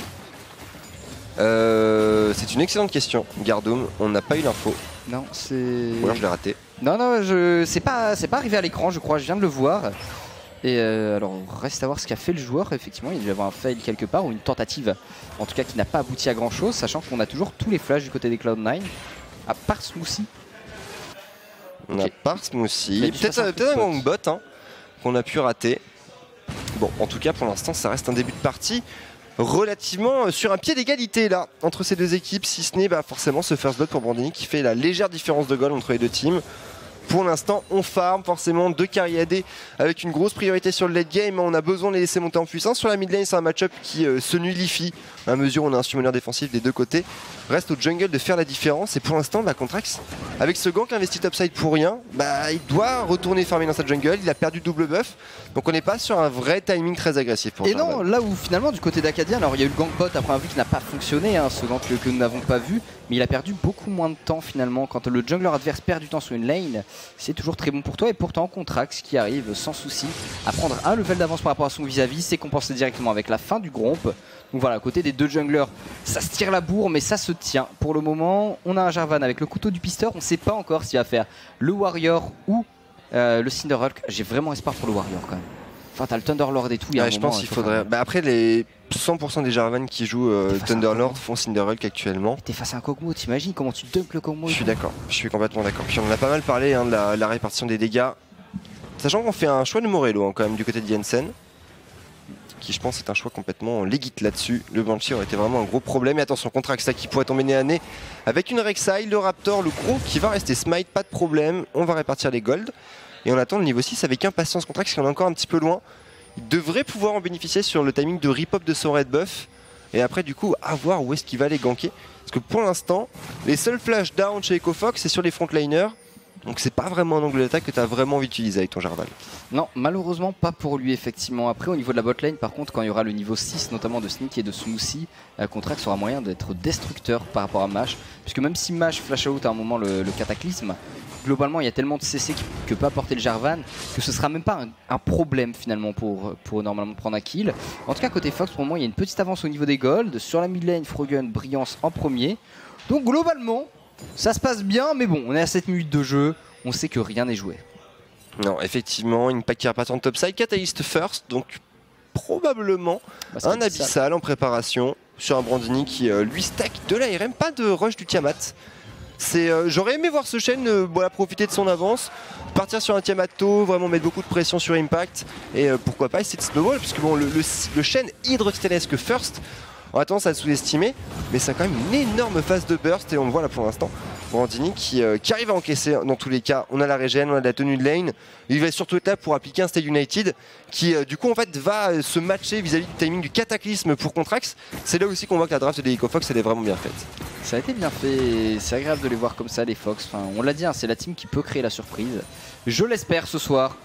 euh, C'est une excellente question, Gardoum. On n'a pas eu l'info. Non, c'est. Ou alors je l'ai raté. Non, non, je. C'est pas, c'est pas arrivé à l'écran, je crois. Je viens de le voir. Et euh, alors, reste à voir ce qu'a fait le joueur. Effectivement, il doit y avoir un fail quelque part ou une tentative, en tout cas qui n'a pas abouti à grand chose, sachant qu'on a toujours tous les flashs du côté des Cloud nine. À part Smoothie. On a part Smoothie. Peut-être un, peut un gangbot hein, qu'on a pu rater. Bon, en tout cas, pour l'instant, ça reste un début de partie relativement sur un pied d'égalité là entre ces deux équipes, si ce n'est bah, forcément ce first blood pour Brandini qui fait la légère différence de goal entre les deux teams. Pour l'instant, on farm forcément deux carry A D avec une grosse priorité sur le late game. On a besoin de les laisser monter en puissance. Sur la mid lane, c'est un match-up qui euh, se nullifie à mesure où on a un summoner défensif des deux côtés. Reste au jungle de faire la différence. Et pour l'instant, bah, Contrax, avec ce gank investi topside pour rien, bah, il doit retourner farmer dans sa jungle. Il a perdu double buff. Donc on n'est pas sur un vrai timing très agressif pour Et non, là où finalement, du côté d'Acadian, alors il y a eu le gank bot après un vue qui n'a pas fonctionné, hein, ce gank que, que nous n'avons pas vu. Mais il a perdu beaucoup moins de temps finalement. Quand le jungler adverse perd du temps sur une lane, c'est toujours très bon pour toi. Et pourtant, Contrax qui arrive sans souci à prendre un level d'avance par rapport à son vis-à-vis, c'est compensé directement avec la fin du Gromp. Donc voilà, à côté des deux junglers, ça se tire la bourre, mais ça se tient. Pour le moment, on a un Jarvan avec le couteau du pisteur. On ne sait pas encore s'il va faire le Warrior ou euh, le Cinderhulk. J'ai vraiment espoir pour le Warrior quand même. Enfin, t'as le Thunderlord et tout. Ouais, je pense qu'il faudrait. Bah, après, les cent pour cent des Jarvan qui jouent euh, Thunderlord font Cinderhulk actuellement. T'es face à un Kog'Maw, t'imagines comment tu dunks le Kog'Maw? Je suis d'accord, je suis complètement d'accord. Puis on en a pas mal parlé hein, de la, la répartition des dégâts. Sachant qu'on fait un choix de Morello hein, quand même du côté de Jensen. qui je pense est un choix complètement légit là-dessus. Le Banshee aurait été vraiment un gros problème. Et attention, Contrax là qui pourrait tomber nez à nez avec une Rek'Sai, le Raptor, le gros qui va rester smite, pas de problème. On va répartir les golds. Et on attend le niveau six avec impatience. Contrax qui en est encore un petit peu loin. Il devrait pouvoir en bénéficier sur le timing de rip-up de son red buff. Et après du coup, à voir où est-ce qu'il va les ganker. Parce que pour l'instant, les seuls flash down chez EcoFox, c'est sur les frontliners. Donc c'est pas vraiment un angle d'attaque que tu as vraiment envie d'utiliser avec ton Jarvan. Non, malheureusement pas pour lui effectivement. Après au niveau de la botlane par contre, quand il y aura le niveau six notamment de Sneaky et de Smoothie, euh, Contrax aura moyen d'être destructeur par rapport à Mash. Puisque même si Mash flash out à un moment le, le cataclysme, globalement il y a tellement de C C qui, que peut apporter le Jarvan que ce sera même pas un, un problème finalement pour, pour normalement prendre un kill. En tout cas côté Fox pour moi il y a une petite avance au niveau des golds. Sur la mid lane, Froggen, Brillance en premier. Donc globalement ça se passe bien, mais bon, on est à sept minutes de jeu, on sait que rien n'est joué. Non, effectivement, une pack qui repart en topside, Catalyst first, donc probablement bah, un abyssal. abyssal en préparation sur un Brandini qui euh, lui stack de l'A R M, pas de rush du Tiamat. Euh, J'aurais aimé voir ce Shen euh, voilà, profiter de son avance, partir sur un Tiamat tôt, vraiment mettre beaucoup de pression sur Impact, et euh, pourquoi pas essayer de snowball, puisque bon, le, le, le Shen hydro-titanesque first, on a tendance à le sous-estimer, mais c'est quand même une énorme phase de burst et on le voit là pour l'instant. Brandini qui, euh, qui arrive à encaisser dans tous les cas. On a la régène, on a de la tenue de lane. Il va surtout être là pour appliquer un Stay United qui euh, du coup en fait va euh, se matcher vis-à-vis du timing du cataclysme pour Contrax. C'est là aussi qu'on voit que la draft de EcoFox elle est vraiment bien faite. Ça a été bien fait, c'est agréable de les voir comme ça les Fox. Enfin, on l'a dit, hein, c'est la team qui peut créer la surprise. Je l'espère ce soir.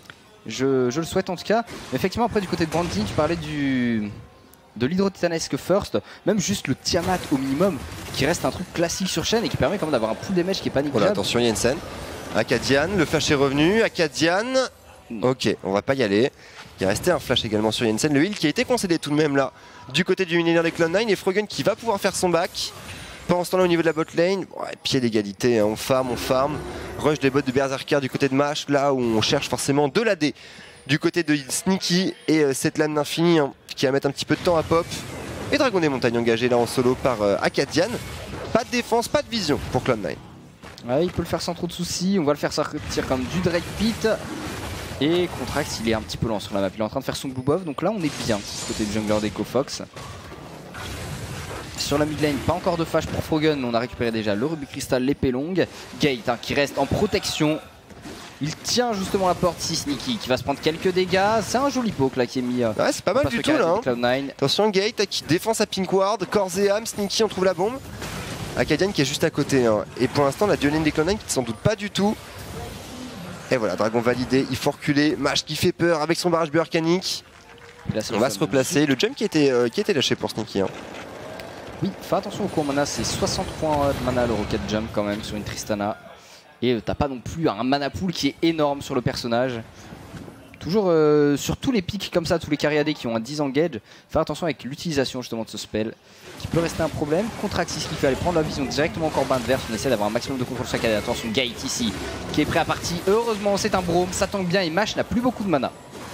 Je, je le souhaite en tout cas. Mais effectivement après du côté de Brandini, tu parlais du... de l'hydro-titanesque first, même juste le Tiamat au minimum, qui reste un truc classique sur chaîne et qui permet quand même d'avoir un pool damage qui est pas négligeable. Voilà, attention Jensen, Akadian, le flash est revenu, Akadian, ok, on va pas y aller. Il est resté un flash également sur Jensen, le heal qui a été concédé tout de même là, du côté du millénaire des Cloud nine, et Froggen qui va pouvoir faire son back. Pendant ce temps là au niveau de la bot lane, ouais, pied d'égalité, hein, on farm, on farm, rush des bots de Berserker du côté de Mash, là où on cherche forcément de l'A D. Du côté de Sneaky et euh, cette lame d'infini hein, qui va mettre un petit peu de temps à pop. Et Dragon des Montagnes engagé là en solo par euh, Akadian. Pas de défense, pas de vision pour Cloud nine. Ouais, il peut le faire sans trop de soucis. On va le faire sortir comme du Drake Pit. Et Contrax, il est un petit peu lent sur la map. Il est en train de faire son blue buff. Donc là, on est bien côté du jungler d'EcoFox. Sur la mid lane, pas encore de flash pour Froggen. On a récupéré déjà le Rubik Crystal, l'épée longue. Gate hein, qui reste en protection. Il tient justement la porte si Sneaky qui va se prendre quelques dégâts. C'est un joli poke là qui est mis. Euh, ouais, c'est pas mal du tout là. Hein. Attention, Gate qui défend sa pink ward. Corps et âme, Sneaky on trouve la bombe. Akadian qui est juste à côté. Hein. Et pour l'instant, la Diolène des Cloud nine qui ne s'en doute pas du tout. Et voilà, Dragon validé. Il faut reculer. Mash qui fait peur avec son barrage bioarcanique. On va se replacer. Le jump qui était, euh, qui était lâché pour Sneaky. Hein. Oui, fais attention au cours mana. C'est soixante points de mana le Rocket Jump quand même sur une Tristana. Et t'as pas non plus un mana pool qui est énorme sur le personnage. Toujours euh, sur tous les pics comme ça, tous les carry A D qui ont un dix engage, faire attention avec l'utilisation justement de ce spell qui peut rester un problème. Contre Axis qui fait aller prendre la vision directement en corbe adverse, on essaie d'avoir un maximum de contrôle sur chaque A D. Attention, Gate ici qui est prêt à partir. Heureusement c'est un Braum, ça tank bien et Mash n'a plus beaucoup de mana.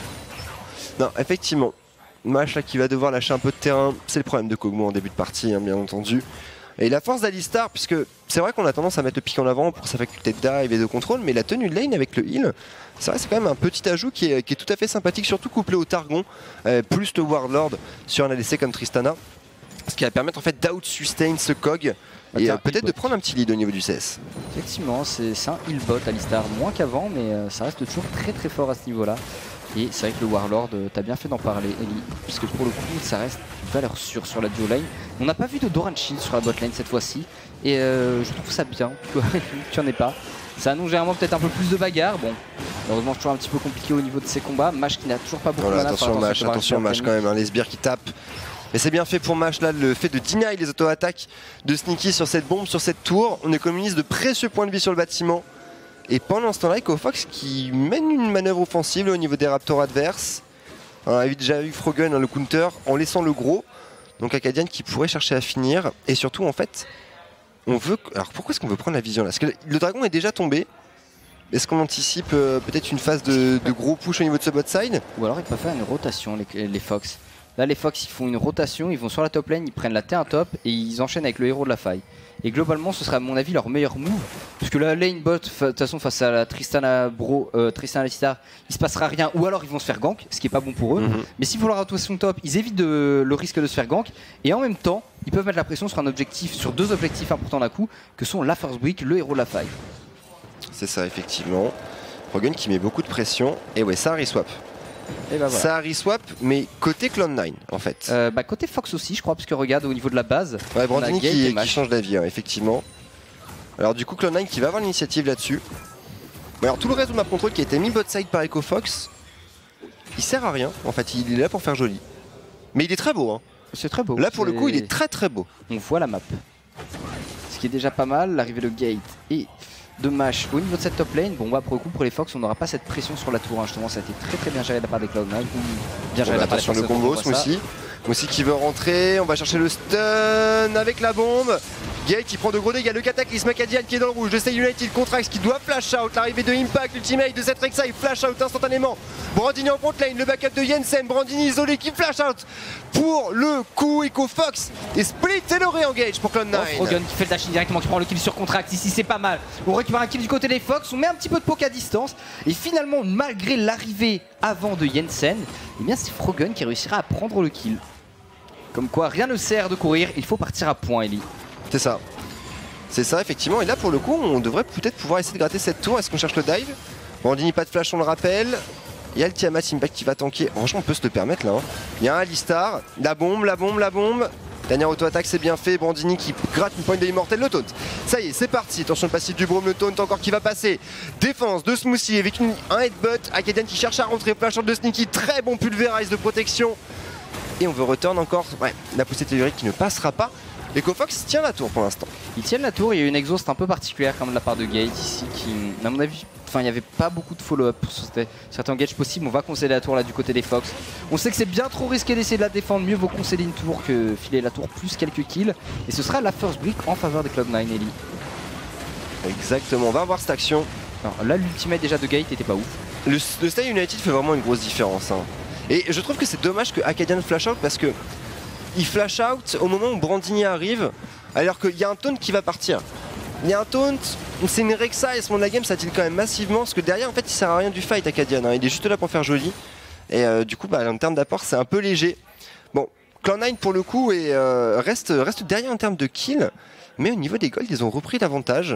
Non, effectivement. Mash là qui va devoir lâcher un peu de terrain, c'est le problème de Kog'Maw en début de partie hein, bien entendu. Et la force d'Alistar, puisque c'est vrai qu'on a tendance à mettre le pic en avant pour sa faculté de dive et de contrôle, mais la tenue de lane avec le heal, c'est vrai c'est quand même un petit ajout qui est, qui est tout à fait sympathique, surtout couplé au Targon, euh, plus le Warlord sur un A D C comme Tristana, ce qui va permettre en fait d'out-sustain ce Kog et euh, peut-être de prendre un petit lead au niveau du C S. Effectivement, c'est un heal bot Alistar, moins qu'avant, mais euh, ça reste toujours très très fort à ce niveau-là. Et c'est vrai que le Warlord, euh, t'as bien fait d'en parler, Ellie, puisque pour le coup, ça reste une valeur sûre sur la duo lane. On n'a pas vu de Doran Shield sur la bot lane cette fois-ci, et euh, je trouve ça bien que tu en aies pas. Ça annonce généralement peut-être un peu plus de bagarre. Bon, heureusement, c'est toujours un petit peu compliqué au niveau de ces combats. Mash qui n'a toujours pas beaucoup voilà, de mana. Attention, Mash, attention, Mash quand même, hein, les sbires qui tapent. Mais c'est bien fait pour Mash là, le fait de deny les auto-attaques de Sneaky sur cette bombe, sur cette tour. On économise de précieux points de vie sur le bâtiment. Et pendant ce temps-là, EcoFox qui mène une manœuvre offensive là, au niveau des Raptors adverses. On a déjà eu Froggen, hein, le counter, en laissant le gros. Donc Akadian qui pourrait chercher à finir. Et surtout, en fait, on veut. Alors pourquoi est-ce qu'on veut prendre la vision là? Parce que le dragon est déjà tombé. Est-ce qu'on anticipe euh, peut-être une phase de, de gros push au niveau de ce bot side? Ou alors ils peuvent faire une rotation, les, les Fox. Là, les Fox, ils font une rotation, ils vont sur la top lane, ils prennent la T un top et ils enchaînent avec le héros de la faille. Et globalement, ce sera à mon avis leur meilleur move, Parce que la lane bot, de toute façon, face à la Tristana Bro, euh, Tristana Alistar, il se passera rien, ou alors ils vont se faire gank, ce qui est pas bon pour eux. Mm-hmm. Mais s'ils font leur rotation top, ils évitent de, le risque de se faire gank, et en même temps, ils peuvent mettre la pression sur un objectif, sur deux objectifs importants d'un coup, que sont la First Brick, le héros de la faille. C'est ça, effectivement. Froggen qui met beaucoup de pression, et ouais, ça reswap. Et bah voilà. Ça reswap, mais côté Cloud nine en fait. Euh, bah, côté Fox aussi, je crois, parce que regarde au niveau de la base. Ouais, Brandini qui, qui change d'avis, hein, effectivement. Alors, du coup, Cloud nine qui va avoir l'initiative là-dessus. Alors, tout le reste de map control qui a été mis bot side par EcoFox, il sert à rien. En fait, il est là pour faire joli. Mais il est très beau. Hein. C'est très beau. Là, pour le coup, il est très très beau. On voit la map. Ce qui est déjà pas mal, l'arrivée de Gate et de Mash au niveau de cette top lane. Bon, bah, pour le coup, pour les Fox, on n'aura pas cette pression sur la tour. Hein. Justement, ça a été très très bien géré de la part des Cloud nine. Bien géré de la part des Fox. Attention, le combo, Smoothie. Smoothie qui veut rentrer. On va chercher le stun avec la bombe. Gate qui prend de gros dégâts. Le Cataclysme, Acadian qui est dans le rouge. De Stay United, Contrax qui doit flash out. L'arrivée de Impact, l'ultimate de cette Rek'Sai, flash out instantanément. Brandini en front lane, le backup de Jensen. Brandini isolé qui flash out pour le coup. EcoFox et Split et le re-engage pour Cloud nine. Oh, Froggen qui fait le dashing directement, qui prend le kill sur Contract. Ici, c'est pas mal. On récupère un kill du côté des Fox. On met un petit peu de poke à distance. Et finalement, malgré l'arrivée avant de Jensen, eh bien, c'est Froggen qui réussira à prendre le kill. Comme quoi, rien ne sert de courir. Il faut partir à point, Ellie. C'est ça. C'est ça, effectivement. Et là, pour le coup, on devrait peut-être pouvoir essayer de gratter cette tour. Est-ce qu'on cherche le dive? Brandini, pas de flash, on le rappelle. Il y a le Tiamat Impact qui va tanker. Franchement, on peut se le permettre là. Hein. Il y a un Alistar. La bombe, la bombe, la bombe. Dernière auto-attaque, c'est bien fait. Brandini qui gratte une pointe de immortel. Le taunt. Ça y est, c'est parti. Attention, le passif du Brome. Le taunt encore qui va passer. Défense de Smoothie avec une, un headbutt. Acadian qui cherche à rentrer. Flash out de Sneaky. Très bon pulverize de protection. Et on veut return encore. Ouais, la poussée théorique qui ne passera pas. EcoFox tient la tour pour l'instant. Ils tiennent la tour, il y a une exhaust un peu particulière comme de la part de Gate ici qui, à mon avis, enfin il n'y avait pas beaucoup de follow-up pour certains engages possibles. On va concéder la tour là du côté des Fox. On sait que c'est bien trop risqué d'essayer de la défendre, mieux vaut concéder une tour que filer la tour plus quelques kills. Et ce sera la first brick en faveur des Cloud nine, Ellie. Exactement, on va voir cette action. Alors là l'ultimate déjà de Gate était pas ouf. Le, le Stay United fait vraiment une grosse différence. Hein. Et je trouve que c'est dommage que Acadian flash out parce que il flash out au moment où Brandini arrive, alors qu'il y a un taunt qui va partir. Il y a un taunt, c'est une Rek'Sai, à ce moment de la game ça tire quand même massivement, parce que derrière en fait il sert à rien du fight Acadian, hein. Il est juste là pour faire joli. Et euh, du coup bah, en termes d'apport c'est un peu léger. Bon, Cloud nine pour le coup est, euh, reste, reste derrière en termes de kill, mais au niveau des golds ils ont repris l'avantage.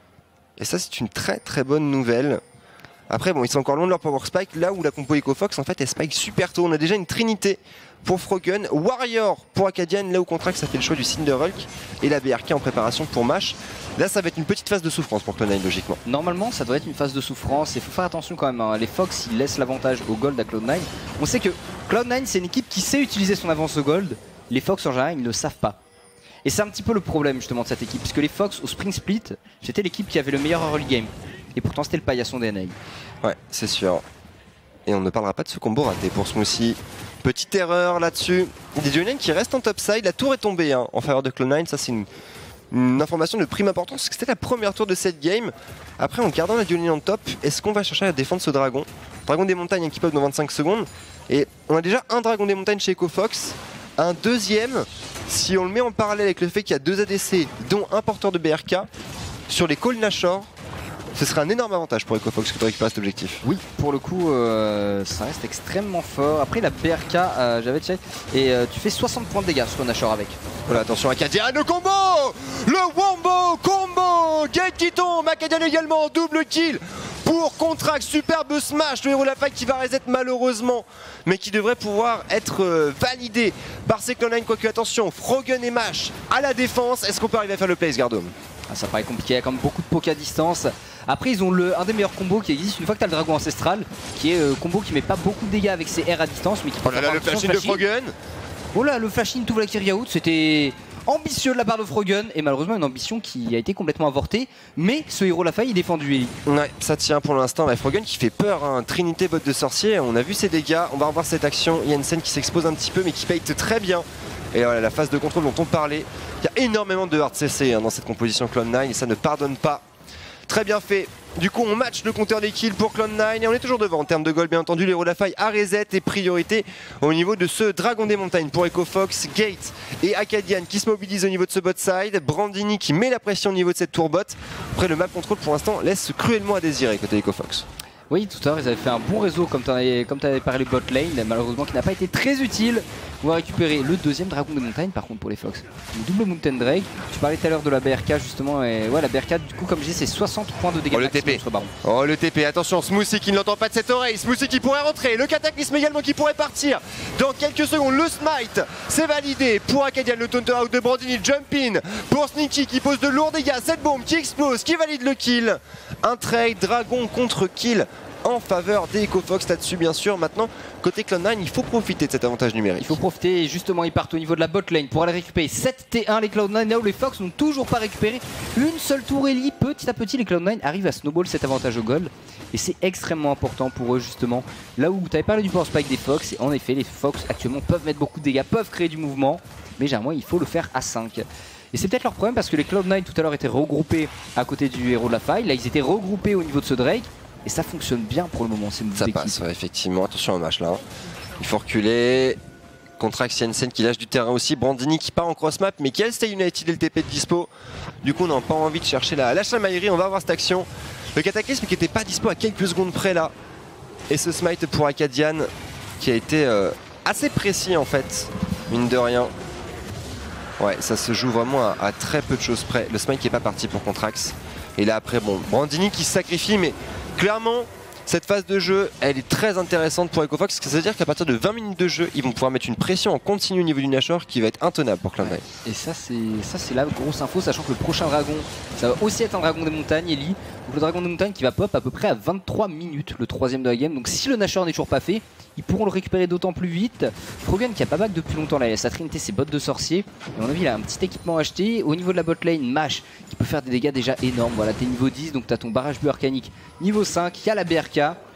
Et ça c'est une très très bonne nouvelle. Après bon ils sont encore loin de leur power spike, là où la compo EcoFox en fait elle spike super tôt. On a déjà une trinité pour Froggen, Warrior pour Acadian, là où Contract ça fait le choix du Cinder Hulk et la B R K en préparation pour Mash. Là ça va être une petite phase de souffrance pour Cloud nine logiquement. Normalement ça doit être une phase de souffrance et il faut faire attention quand même, hein. Les Fox ils laissent l'avantage au gold à Cloud nine. On sait que Cloud nine c'est une équipe qui sait utiliser son avance au gold, les Fox en général ils ne le savent pas. Et c'est un petit peu le problème justement de cette équipe, puisque les Fox au Spring Split c'était l'équipe qui avait le meilleur early game. Et pourtant c'était le paillasson des N A. Ouais c'est sûr. Et on ne parlera pas de ce combo raté pour Smoothie. Petite erreur là-dessus. Des Dionien qui restent en top side. La tour est tombée hein, en faveur de Cloud nine. Ça, c'est une, une information de prime importance. Parce que c'était la première tour de cette game. Après, en gardant la Dionien en top, est-ce qu'on va chercher à défendre ce dragon? Dragon des montagnes qui pop dans vingt-cinq secondes. Et on a déjà un dragon des montagnes chez EcoFox. Un deuxième, si on le met en parallèle avec le fait qu'il y a deux A D C, dont un porteur de B R K, sur les calls Nashor. Ce serait un énorme avantage pour EcoFox que de récupérer cet objectif. Oui, pour le coup, euh, ça reste extrêmement fort. Après, la B R K, euh, j'avais checké, et euh, tu fais soixante points de dégâts sur Nashor avec. Voilà, attention, Acadian, le combo! Le wombo combo! Gate qui tombe, Acadian également, double kill pour Contract, superbe smash, le héros de la faille qui va reset malheureusement, mais qui devrait pouvoir être euh, validé par ces Cloud nine. Quoique, attention, Froggen et Mash à la défense. Est-ce qu'on peut arriver à faire le place, Gardom? Ah, ça paraît compliqué, il y a quand même beaucoup de poke à distance. Après ils ont le, un des meilleurs combos qui existe une fois que tu as le dragon ancestral, qui est euh, combo qui met pas beaucoup de dégâts avec ses R à distance, mais qui peut oh là là, le flash-in de Froggen. Oh là, le flash-in tout la carry out, c'était ambitieux de la part de Froggen et malheureusement une ambition qui a été complètement avortée. Mais ce héros la faille il défend du Ellie. Ouais, ça tient pour l'instant. Ouais, Froggen qui fait peur, hein. Trinité bot de sorcier. On a vu ses dégâts. On va revoir cette action. Jensen qui s'expose un petit peu mais qui paye très bien. Et voilà, la phase de contrôle dont on parlait. Il y a énormément de hard C C hein, dans cette composition Cloud nine et ça ne pardonne pas. très bien fait. Du coup, on match le compteur des kills pour Cloud nine et on est toujours devant en termes de gold. Bien entendu, les héros de la faille à reset et priorité au niveau de ce Dragon des Montagnes pour EcoFox, Gate et Acadian qui se mobilisent au niveau de ce bot side. Brandini qui met la pression au niveau de cette tour bot. Après, le map control pour l'instant laisse cruellement à désirer côté EcoFox. Oui, tout à l'heure, ils avaient fait un bon réseau comme tu avais, avais parlé bot lane, malheureusement qui n'a pas été très utile. On va récupérer le deuxième Dragon des Montagnes par contre pour les Fox. Une double Mountain Drake. Tu parlais tout à l'heure de la B R K justement, et ouais, la B R K du coup comme je dis c'est soixante points de dégâts. Oh le T P. Oh le T P, attention, Smoothie qui ne l'entend pas de cette oreille, Smoothie qui pourrait rentrer, le Cataclysme également qui pourrait partir dans quelques secondes. Le Smite, c'est validé pour Acadian, le Taunter Out de Brandini, Jump In pour Sneaky qui pose de lourds dégâts, cette bombe qui explose, qui valide le kill. Un trade Dragon contre kill en faveur des EcoFox là-dessus bien sûr. Maintenant côté Cloud nine il faut profiter de cet avantage numérique. Il faut profiter et justement ils partent au niveau de la bot lane pour aller récupérer sept T un les Cloud nine. Là où les Fox n'ont toujours pas récupéré une seule tour Ellie, petit à petit les Cloud nine arrivent à snowball cet avantage au gold et c'est extrêmement important pour eux justement. Là où tu avais parlé du power spike des Fox, et en effet les Fox actuellement peuvent mettre beaucoup de dégâts, peuvent créer du mouvement, mais généralement il faut le faire à cinq. Et c'est peut-être leur problème parce que les Cloud nine tout à l'heure étaient regroupés à côté du héros de la faille, là ils étaient regroupés au niveau de ce Drake. Et ça fonctionne bien pour le moment, c'est une Ça passe, ouais, effectivement. Attention au match là. Il faut reculer. Contrax Jensen qui lâche du terrain aussi. Brandini qui part en cross map, mais qui a le Stay United et le T P de dispo. Du coup, on n'a pas envie de chercher la, la chamaillerie. On va voir cette action. Le Cataclysme qui n'était pas dispo à quelques secondes près là. Et ce smite pour Acadian qui a été euh, assez précis en fait, mine de rien. Ouais, ça se joue vraiment à, à très peu de choses près. Le smite qui n'est pas parti pour Contrax. Et là après, bon, Brandini qui se sacrifie, mais clairement, cette phase de jeu, elle est très intéressante pour EcoFox, parce que ça veut dire qu'à partir de vingt minutes de jeu, ils vont pouvoir mettre une pression en continu au niveau du Nashor qui va être intenable pour Cloud nine. Et ça c'est ça c'est la grosse info, sachant que le prochain dragon, ça va aussi être un dragon des montagnes, Ellie. Donc le dragon des montagnes qui va pop à peu près à vingt-trois minutes, le troisième de la game. Donc si le Nashor n'est toujours pas fait, ils pourront le récupérer d'autant plus vite. Frogan qui a pas back depuis longtemps là, il a sa trinité, ses bottes de sorcier. Et à mon avis il a un petit équipement acheté. Au niveau de la bot lane, Mash qui peut faire des dégâts déjà énormes. Voilà, t'es niveau dix, donc t'as ton barrage bleu arcanique niveau cinq, il y a la B R K.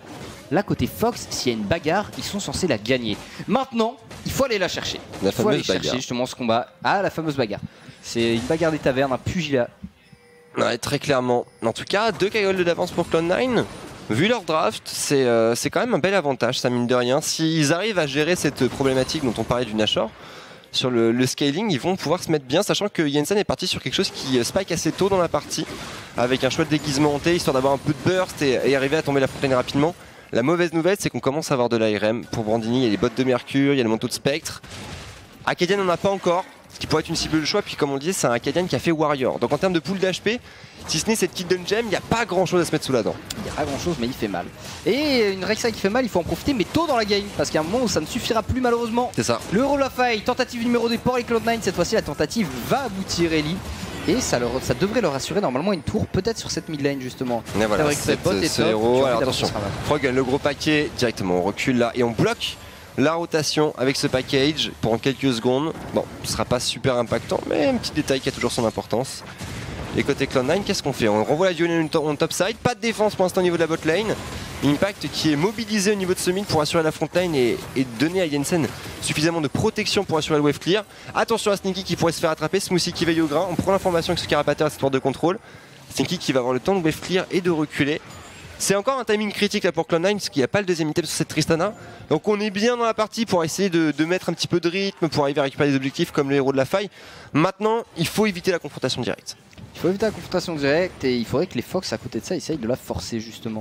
Là côté Fox, s'il y a une bagarre, ils sont censés la gagner. Maintenant, il faut aller la chercher. La il faut aller bagarre. chercher justement ce combat. Ah, la fameuse bagarre. C'est une bagarre des tavernes, un pugilat. Ouais, très clairement. En tout cas, deux K gold d'avance pour Cloud nine. Vu leur draft, c'est euh, c'est quand même un bel avantage, ça mine de rien. S'ils arrivent à gérer cette problématique dont on parlait du Nashor, sur le, le scaling, ils vont pouvoir se mettre bien, sachant que Jensen est parti sur quelque chose qui spike assez tôt dans la partie, avec un choix de déguisement hanté, histoire d'avoir un peu de burst et, et arriver à tomber la fontaine rapidement. La mauvaise nouvelle, c'est qu'on commence à avoir de l'A R M. Pour Brandini, il y a les bottes de Mercure, il y a le manteau de Spectre. Acadian n'en a pas encore, ce qui pourrait être une cible de choix. Puis comme on le disait, c'est un Acadian qui a fait Warrior. Donc en termes de pool d'H P, si ce n'est cette Hidden Gem, il n'y a pas grand chose à se mettre sous la dent. Il n'y a pas grand chose, mais il fait mal. Et une Rek'Sai qui fait mal, il faut en profiter, mais tôt dans la game. Parce qu'il y a un moment où ça ne suffira plus malheureusement. C'est ça. Le héros de la faille, tentative numéro deux pour les Cloud nine. Cette fois-ci, la tentative va aboutir, Ellie. Et ça, leur, ça devrait leur assurer normalement une tour, peut-être sur cette mid lane justement. Et voilà, cette, ce héros. Alors attention, Frogan, le gros paquet, directement on recule là et on bloque la rotation avec ce package pendant quelques secondes. Bon, ce sera pas super impactant, mais un petit détail qui a toujours son importance. Et côté Cloud nine, qu'est-ce qu'on fait? On renvoie la Dione en top side, pas de défense pour l'instant au niveau de la bot lane. Impact qui est mobilisé au niveau de ce mid pour assurer la front line et, et donner à Jensen suffisamment de protection pour assurer le wave clear. Attention à Sneaky qui pourrait se faire attraper, Smoothie qui veille au grain. On prend l'information avec ce carapateur à cette tour de contrôle. Sneaky qui va avoir le temps de wave clear et de reculer. C'est encore un timing critique là pour Cloud nine parce qu'il n'y a pas le deuxième item sur cette Tristana. Donc on est bien dans la partie pour essayer de, de mettre un petit peu de rythme, pour arriver à récupérer des objectifs comme le héros de la faille. Maintenant, il faut éviter la confrontation directe. Il faut éviter la confrontation directe et il faudrait que les Fox à côté de ça essayent de la forcer justement.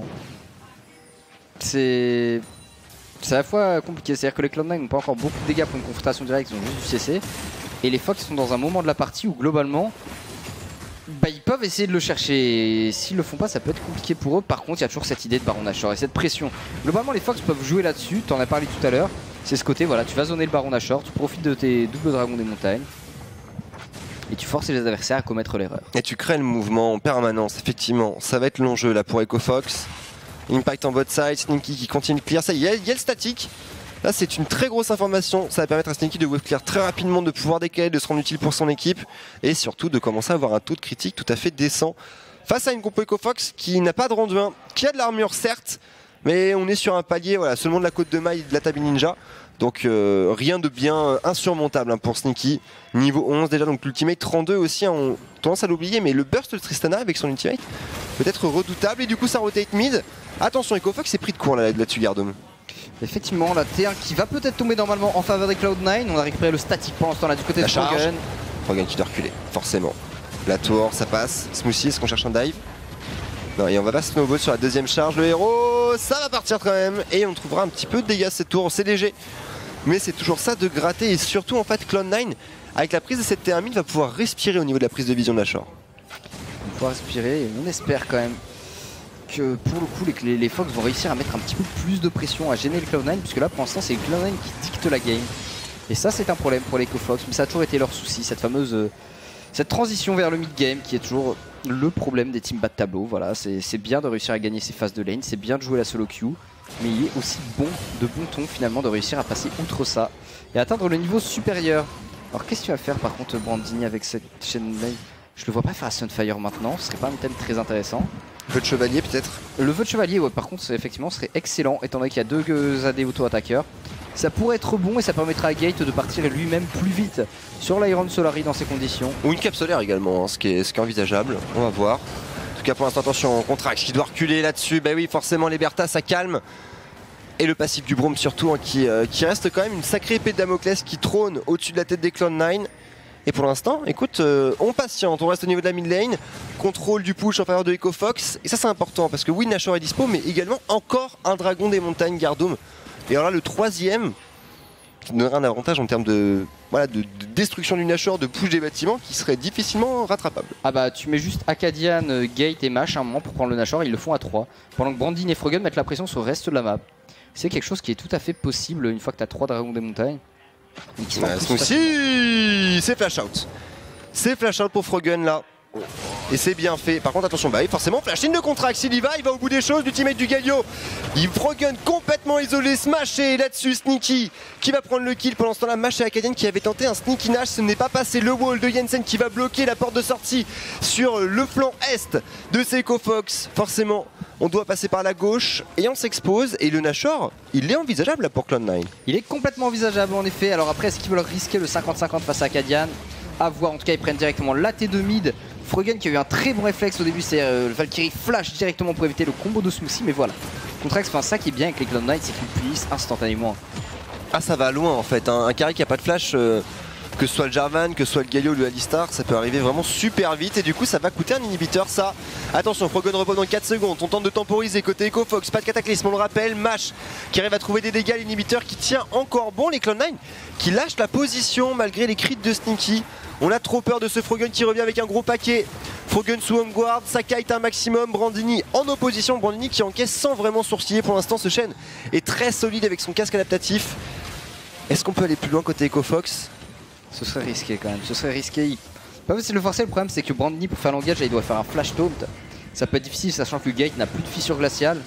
C'est à la fois compliqué, c'est-à-dire que les Cloud nine n'ont pas encore beaucoup de dégâts pour une confrontation directe, ils ont juste du C C. Et les Fox sont dans un moment de la partie où globalement, bah, ils peuvent essayer de le chercher. Et s'ils le font pas, ça peut être compliqué pour eux. Par contre, il y a toujours cette idée de Baron Nashor et cette pression. Globalement, les Fox peuvent jouer là-dessus, tu en as parlé tout à l'heure. C'est ce côté, voilà, tu vas zoner le Baron Nashor, tu profites de tes doubles dragons des montagnes. Et tu forces les adversaires à commettre l'erreur. Et tu crées le mouvement en permanence, effectivement. Ça va être l'enjeu là pour EcoFox. Impact en bot side, Sneaky qui continue de clear. Ça, il y a, il y a le statique. Là, c'est une très grosse information. Ça va permettre à Sneaky de wave clear très rapidement, de pouvoir décaler, de se rendre utile pour son équipe. Et surtout de commencer à avoir un taux de critique tout à fait décent. Face à une compo EcoFox qui n'a pas de rendu un, qui a de l'armure certes, mais on est sur un palier, voilà, seulement de la côte de maille de la Tabi Ninja. Donc euh, rien de bien insurmontable hein, pour Sneaky. Niveau onze déjà, donc l'ultimate trente-deux aussi, hein, on tendance à l'oublier, mais le burst de Tristana avec son ultimate peut-être redoutable. Et du coup, ça rotate mid. Attention, EcoFox est pris de court là, là-dessus, Gardoum. Effectivement, la T un qui va peut-être tomber normalement en faveur des Cloud nine. On a récupéré le statique pour l'instant là du côté La de charge. Frogen. Frogen qui doit reculer, forcément. La tour, ça passe. Smoothie, est-ce qu'on cherche un dive? Non, et on va pas snowball sur la deuxième charge. Le héros, ça va partir quand même. Et on trouvera un petit peu de dégâts cette tour. C'est léger. Mais c'est toujours ça de gratter. Et surtout, en fait, Cloud nine, avec la prise de cette T un mid, va pouvoir respirer au niveau de la prise de vision de la shore. On va pouvoir respirer et on espère quand même que pour le coup les, les Fox vont réussir à mettre un petit peu plus de pression, à gêner le Cloud nine, puisque là pour l'instant c'est le Cloud nine qui dicte la game. Et ça c'est un problème pour les EcoFox, mais ça a toujours été leur souci, cette fameuse euh, cette transition vers le mid-game qui est toujours le problème des teams bas de tableau. Voilà, c'est bien de réussir à gagner ces phases de lane, c'est bien de jouer la solo queue, mais il est aussi bon, de bon ton finalement de réussir à passer outre ça et atteindre le niveau supérieur. Alors qu'est-ce qu'il va faire par contre Brandini avec cette chaîne live? Je le vois pas faire à Sunfire maintenant, ce serait pas un item très intéressant. Vœu de chevalier peut-être. Le vœu de chevalier, ouais, par contre, effectivement, serait excellent étant donné qu'il y a deux A D auto-attaqueurs. Ça pourrait être bon et ça permettra à Gate de partir lui-même plus vite sur l'Iron Solari dans ces conditions. Ou une cape solaire également, hein, ce, qui est, ce qui est envisageable. On va voir. En tout cas, pour l'instant, attention, Contrax qui doit reculer là-dessus. Bah oui, forcément, les Bertha, ça calme. Et le passif du Braum surtout, hein, qui, euh, qui reste quand même une sacrée épée de Damoclès qui trône au-dessus de la tête des Cloud nine. Et pour l'instant, écoute, euh, on patiente, on reste au niveau de la mid lane, contrôle du push en faveur de EcoFox, et ça c'est important parce que oui, Nashor est dispo, mais également encore un dragon des montagnes, Gardoum. Et alors là, le troisième, qui donnerait un avantage en termes de, voilà, de, de destruction du Nashor, de push des bâtiments, qui serait difficilement rattrapable. Ah bah tu mets juste Acadian, Gate et Mash à un moment pour prendre le Nashor, ils le font à trois, pendant que Brandin et Frogen mettent la pression sur le reste de la map. C'est quelque chose qui est tout à fait possible une fois que tu as trois dragons des montagnes. Ouais, Smoothie, c'est flash out. C'est flash out pour Frogen là. Et c'est bien fait. Par contre, attention, bah oui, forcément, flash in de Contrax. Il y va, il va au bout des choses du teammate du Galio. Il Frogen complètement isolé, smashé là-dessus. Sneaky qui va prendre le kill. Pendant ce temps-là, Mash et Acadian qui avait tenté un sneaky Nash. Ce n'est pas passé. Le wall de Jensen qui va bloquer la porte de sortie sur le flanc est de ces EcoFox. Forcément, on doit passer par la gauche et on s'expose. Et le Nashor, il est envisageable là pour Cloud nine. Il est complètement envisageable en effet. Alors après, est-ce qu'ils veulent risquer le cinquante cinquante face à Acadian? À voir, en tout cas, ils prennent directement la T deux mid. Frogen qui a eu un très bon réflexe au début, c'est euh, le Valkyrie flash directement pour éviter le combo de Smoothie, mais voilà. Contrax fait ça qui est bien avec les Cloud nine, c'est qu'ils punissent instantanément. Ah, ça va loin en fait, hein. Un carry qui a pas de flash, euh, que ce soit le Jarvan, que ce soit le Galio, le Alistar, ça peut arriver vraiment super vite et du coup ça va coûter un inhibiteur ça. Attention, Frogen repose dans quatre secondes, on tente de temporiser côté EcoFox, pas de cataclysme, on le rappelle, Mash qui arrive à trouver des dégâts, l'inhibiteur qui tient encore bon, les Cloud nine qui lâchent la position malgré les crits de Sneaky. On a trop peur de ce Frogen qui revient avec un gros paquet. Frogen sous home guard, ça kite un maximum. Brandini en opposition, Brandini qui encaisse sans vraiment sourciller pour l'instant. Ce Shen est très solide avec son casque adaptatif. Est-ce qu'on peut aller plus loin côté EcoFox? Ce serait risqué quand même, ce serait risqué. Pas possible de le forcer, le problème c'est que Brandini pour faire l'engage il doit faire un flash taunt. Ça peut être difficile sachant que le Gate n'a plus de fissure glaciale.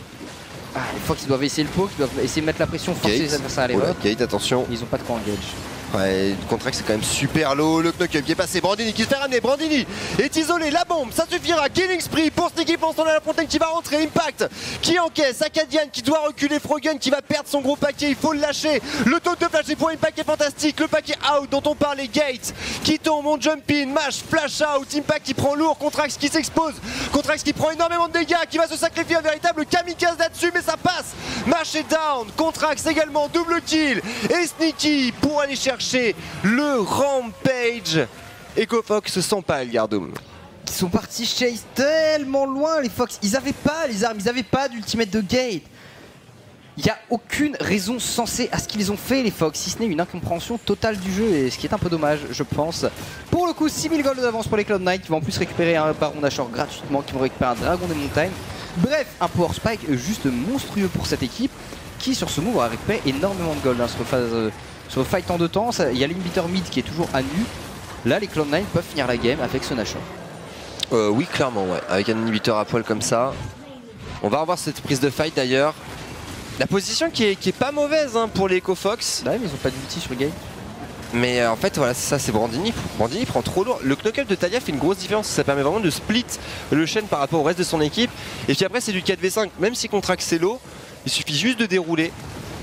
Ah, les Fox ils doivent essayer le poke, ils doivent essayer de mettre la pression, forcer Gate. les adversaires à aller Oh là, up. Gate, attention. Ils ont pas de quoi engage. Ouais, le contract c'est quand même super low, le knock-up qui est passé, Brandini qui se fait ramener, Brandini est isolé, la bombe, ça suffira, killing spree pour Sneaky pendant ce temps-là, la fontaine qui va rentrer, Impact qui encaisse, Acadian qui doit reculer, Frogen qui va perdre son gros paquet, il faut le lâcher, le taux de flash pour Impact est fantastique, le paquet out dont on parlait, Gate qui tombe, on jump in, Mash, flash out, Impact qui prend lourd, Contrax qui s'expose, Contrax qui prend énormément de dégâts, qui va se sacrifier un véritable kamikaze là-dessus, mais ça passe, Mash est down, Contrax également, double kill, et Sneaky pour aller chercher le Le Rampage. EcoFox sent pas le Gardoum. Ils sont partis chase tellement loin les Fox, ils avaient pas les armes, ils avaient pas d'ultimate de Gate. Il n'y a aucune raison sensée à ce qu'ils ont fait les Fox, si ce n'est une incompréhension totale du jeu, et ce qui est un peu dommage je pense. Pour le coup six mille gold d'avance pour les Cloud nine qui vont en plus récupérer un Baron Nashor gratuitement, qui vont récupérer un Dragon des montagnes. Bref, un power spike juste monstrueux pour cette équipe qui sur ce move va récupérer énormément de gold hein, sur phase... Euh, Sur le fight en deux temps, il y a l'inhibiteur mid qui est toujours à nu. Là, les Cloud nine peuvent finir la game avec ce Nashor. Euh, oui, clairement, ouais. Avec un inhibiteur à poil comme ça. On va revoir cette prise de fight d'ailleurs. La position qui est, qui est pas mauvaise hein, pour les EcoFox. Bah ouais, mais ils ont pas d'ulti sur le game. Mais euh, en fait, voilà, c'est ça, c'est Brandini. Brandini prend trop lourd. Le knock-up de Talia fait une grosse différence. Ça permet vraiment de split le Shen par rapport au reste de son équipe. Et puis après, c'est du quatre v cinq. Même si Contrax c'est low, il suffit juste de dérouler.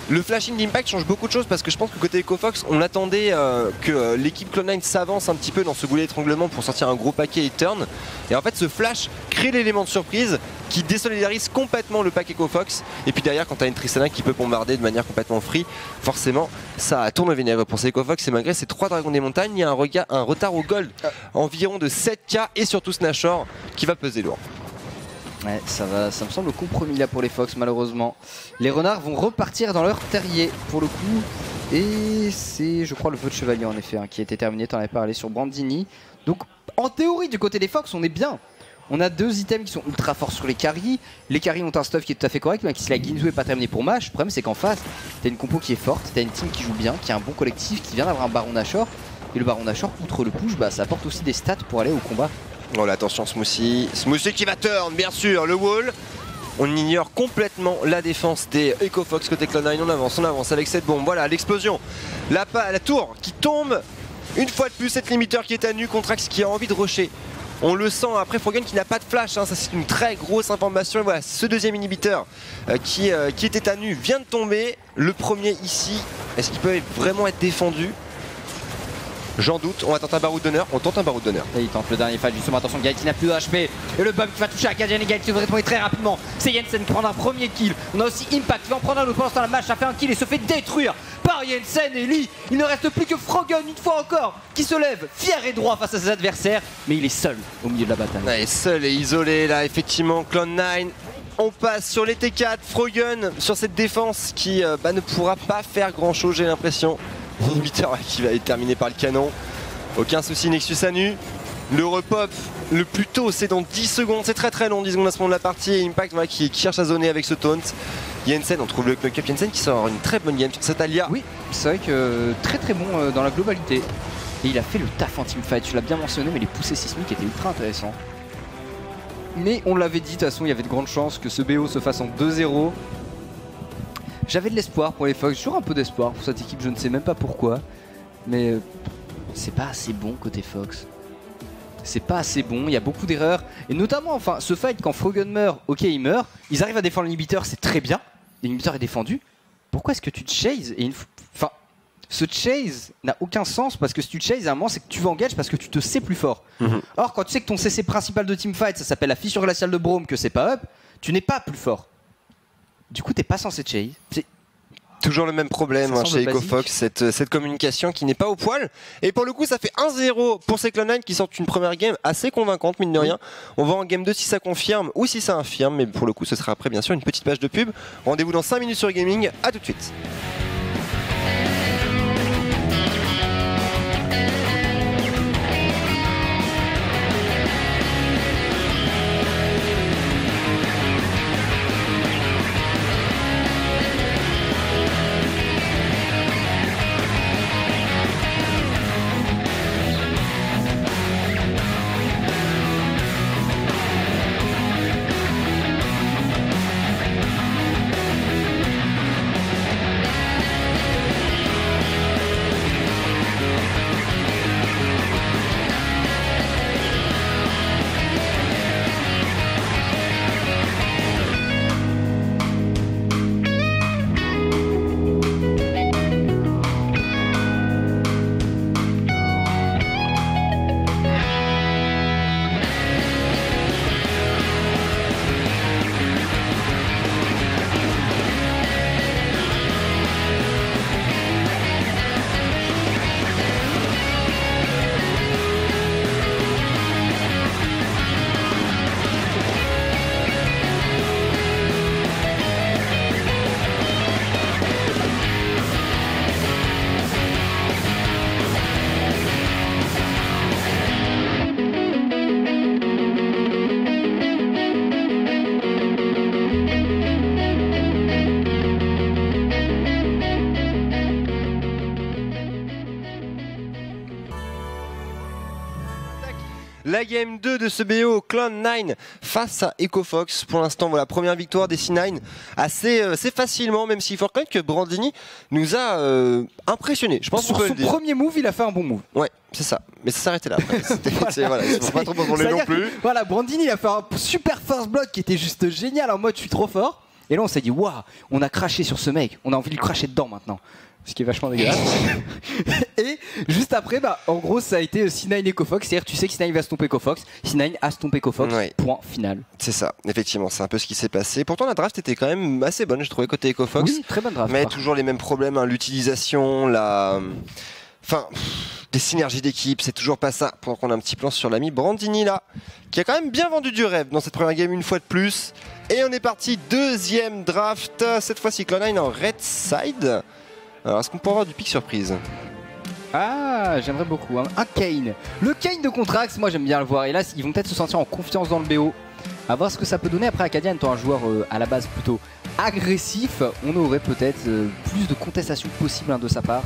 Le flashing d'Impact change beaucoup de choses parce que je pense que côté EcoFox, on attendait euh, que euh, l'équipe Cloud nine s'avance un petit peu dans ce goulet d'étranglement pour sortir un gros paquet et turn. Et en fait, ce flash crée l'élément de surprise qui désolidarise complètement le pack EcoFox. Et puis derrière, quand tu as une Tristana qui peut bombarder de manière complètement free, forcément, ça tourne au vinaigre pour ces EcoFox. Et malgré ces trois dragons des montagnes, il y a un, rega- un retard au gold environ de sept K et surtout Snashor qui va peser lourd. Ouais, ça va, ça me semble compromis là pour les Fox malheureusement. Les renards vont repartir dans leur terrier pour le coup. Et c'est je crois le feu de chevalier en effet hein, qui a été terminé, t'en avais parlé sur Brandini. Donc en théorie du côté des Fox on est bien. On a deux items qui sont ultra forts sur les carries. Les carries ont un stuff qui est tout à fait correct, mais si la Ginzu est pas terminée pour Mash, le problème c'est qu'en face t'as une compo qui est forte, t'as une team qui joue bien, qui a un bon collectif, qui vient d'avoir un Baron Nashor. Et le Baron Nashor, outre le push, bah, ça apporte aussi des stats pour aller au combat. Oh là, attention Smoothie, Smoothie qui va turn, bien sûr, le wall. On ignore complètement la défense des EcoFox côté Cloud nine, on avance, on avance avec cette bombe, voilà l'explosion. La, la tour qui tombe, une fois de plus cette limiteur qui est à nu, Contrax qui a envie de rusher. On le sent après Froggen qui n'a pas de flash, hein, ça c'est une très grosse information. Et voilà, ce deuxième inhibiteur euh, qui, euh, qui était à nu vient de tomber. Le premier ici, est-ce qu'il peut vraiment être défendu? J'en doute, on va tenter un baroud d'honneur, on tente un baroud d'honneur. Et il tente le dernier fight, justement, attention, Gaël qui n'a plus de H P. Et le bump qui va toucher à Kajan et Gaël qui devrait tomber très rapidement. C'est Jensen qui prend un premier kill. On a aussi Impact qui va en prendre un autre pendant ce temps. La match a fait un kill et se fait détruire par Jensen et Lee. Il ne reste plus que Froggen une fois encore qui se lève fier et droit face à ses adversaires. Mais il est seul au milieu de la bataille. Ouais, seul et isolé là, effectivement, Cloud nine. On passe sur les T quatre, Froggen sur cette défense qui euh, bah, ne pourra pas faire grand chose, j'ai l'impression. Inhibiteur qui va être terminé par le canon. Aucun souci, Nexus à nu. Le repop le plus tôt c'est dans dix secondes, c'est très très long, dix secondes à ce moment de la partie. Et Impact voilà, qui, qui cherche à zoner avec ce taunt. Jensen, on trouve le knock-up Jensen qui sort une très bonne game sur cette alia. Oui, c'est vrai que euh, très très bon euh, dans la globalité. Et il a fait le taf en teamfight, tu l'as bien mentionné, mais les poussées sismiques étaient ultra intéressants. Mais on l'avait dit, de toute façon il y avait de grandes chances que ce B O se fasse en deux zéro. J'avais de l'espoir pour les Fox, toujours un peu d'espoir pour cette équipe, je ne sais même pas pourquoi. Mais euh, c'est pas assez bon côté Fox. C'est pas assez bon, il y a beaucoup d'erreurs. Et notamment, enfin, ce fight quand Froggen meurt, ok il meurt, ils arrivent à défendre l'inhibiteur, c'est très bien. L'inhibiteur est défendu. Pourquoi est-ce que tu chases et une... Enfin, ce chase n'a aucun sens parce que si tu chases à un moment c'est que tu vas engage parce que tu te sais plus fort. Mm-hmm. Or quand tu sais que ton C C principal de teamfight ça s'appelle la fissure glaciale de Braum, que c'est pas up, tu n'es pas plus fort. Du coup t'es pas censé chase. C'est toujours le même problème hein, chez EcoFox, cette, cette communication qui n'est pas au poil. Et pour le coup ça fait un zéro pour ces Cloud nine qui sortent une première game assez convaincante mine de rien. On va en game deux si ça confirme ou si ça infirme, mais pour le coup ce sera après bien sûr une petite page de pub. Rendez-vous dans cinq minutes sur Gaming, à tout de suite. La game deux de ce B O, Cloud nine face à EcoFox. Pour l'instant, voilà, première victoire des C neuf assez, euh, assez facilement, même s'il faut reconnaître que Brandini nous a euh, impressionné. Je pense sur son premier move, il a fait un bon move. Ouais, c'est ça. Mais ça s'arrêtait là après. Voilà, voilà, il faut pas trop prendre non plus. Voilà, Brandini il a fait un super first block qui était juste génial en mode je suis trop fort. Et là on s'est dit waouh, on a craché sur ce mec, on a envie de lui cracher dedans maintenant. Ce qui est vachement dégueulasse. Et juste après, bah, en gros, ça a été C neuf et Cofox. C'est-à-dire, tu sais que C neuf va stomper Cofox, C neuf a stompé Cofox, Ouais. point final. C'est ça, effectivement, c'est un peu ce qui s'est passé. Pourtant, la draft était quand même assez bonne, je trouvais, côté Ecofox. Oui, très bonne draft. Mais par toujours les mêmes problèmes, hein, l'utilisation, la. Enfin, pff, des synergies d'équipe, c'est toujours pas ça. Pendant qu'on a un petit plan sur l'ami Brandini là, qui a quand même bien vendu du rêve dans cette première game une fois de plus. Et on est parti, deuxième draft, cette fois-ci Cloud nine en red side. Alors, est-ce qu'on peut avoir du pick surprise? Ah, j'aimerais beaucoup. Hein. Un Kane. Le Kane de Contrax, moi j'aime bien le voir. Et là, ils vont peut-être se sentir en confiance dans le B O. À voir ce que ça peut donner. Après, Acadian étant un joueur euh, à la base plutôt agressif, on aurait peut-être euh, plus de contestation possible hein, de sa part.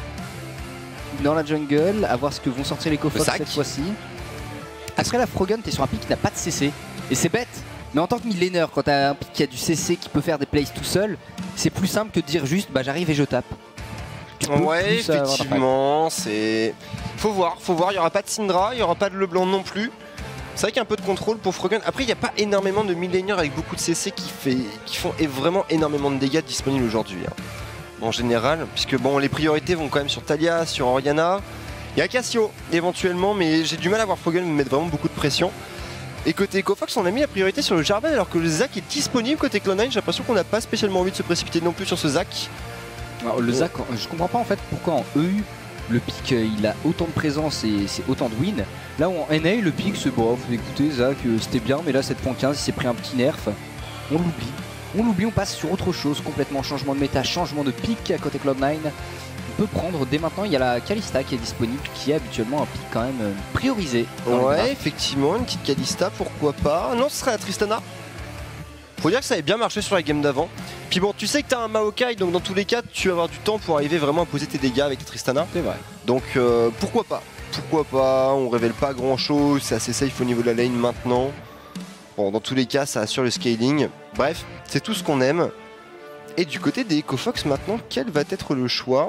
Dans la jungle, à voir ce que vont sortir les Cofox cette fois-ci. Après, la Froggen, t'es sur un pick qui n'a pas de C C. Et c'est bête. Mais en tant que mid laner, quand t'as un pick qui a du C C qui peut faire des plays tout seul, c'est plus simple que de dire juste bah j'arrive et je tape. Ouais, effectivement, c'est. Faut voir, faut voir, il n'y aura pas de Syndra, il n'y aura pas de Leblanc non plus. C'est vrai qu'il y a un peu de contrôle pour Froggen. Après, il n'y a pas énormément de mid-laners avec beaucoup de C C qui, fait... qui font vraiment énormément de dégâts disponibles aujourd'hui. Hein. En général, puisque bon, les priorités vont quand même sur Taliyah, sur Orianna. Il y a Cassio éventuellement, mais j'ai du mal à voir Froggen me mettre vraiment beaucoup de pression. Et côté Ecofox, on a mis la priorité sur le Jarvan alors que le Zac est disponible côté Cloud nine. J'ai l'impression qu'on n'a pas spécialement envie de se précipiter non plus sur ce Zac. Alors, le Zac, je comprends pas en fait pourquoi en E U le pick il a autant de présence et c'est autant de win. Là où en N A le pick c'est bon, écoutez Zac c'était bien mais là sept point quinze il s'est pris un petit nerf. On l'oublie. On l'oublie, on passe sur autre chose, complètement changement de méta, changement de pick à côté Cloud nine. On peut prendre dès maintenant, il y a la Kalista qui est disponible qui est habituellement un pick quand même priorisé. Ouais effectivement, une petite Kalista pourquoi pas. Non ce serait la Tristana. Faut dire que ça avait bien marché sur la game d'avant. Puis bon, tu sais que t'as un Maokai, donc dans tous les cas, tu vas avoir du temps pour arriver vraiment à poser tes dégâts avec Tristana. C'est vrai. Donc euh, pourquoi pas? Pourquoi pas? On révèle pas grand chose, c'est assez safe au niveau de la lane maintenant. Bon, dans tous les cas, ça assure le scaling. Bref, c'est tout ce qu'on aime. Et du côté des Ecofox maintenant, quel va être le choix?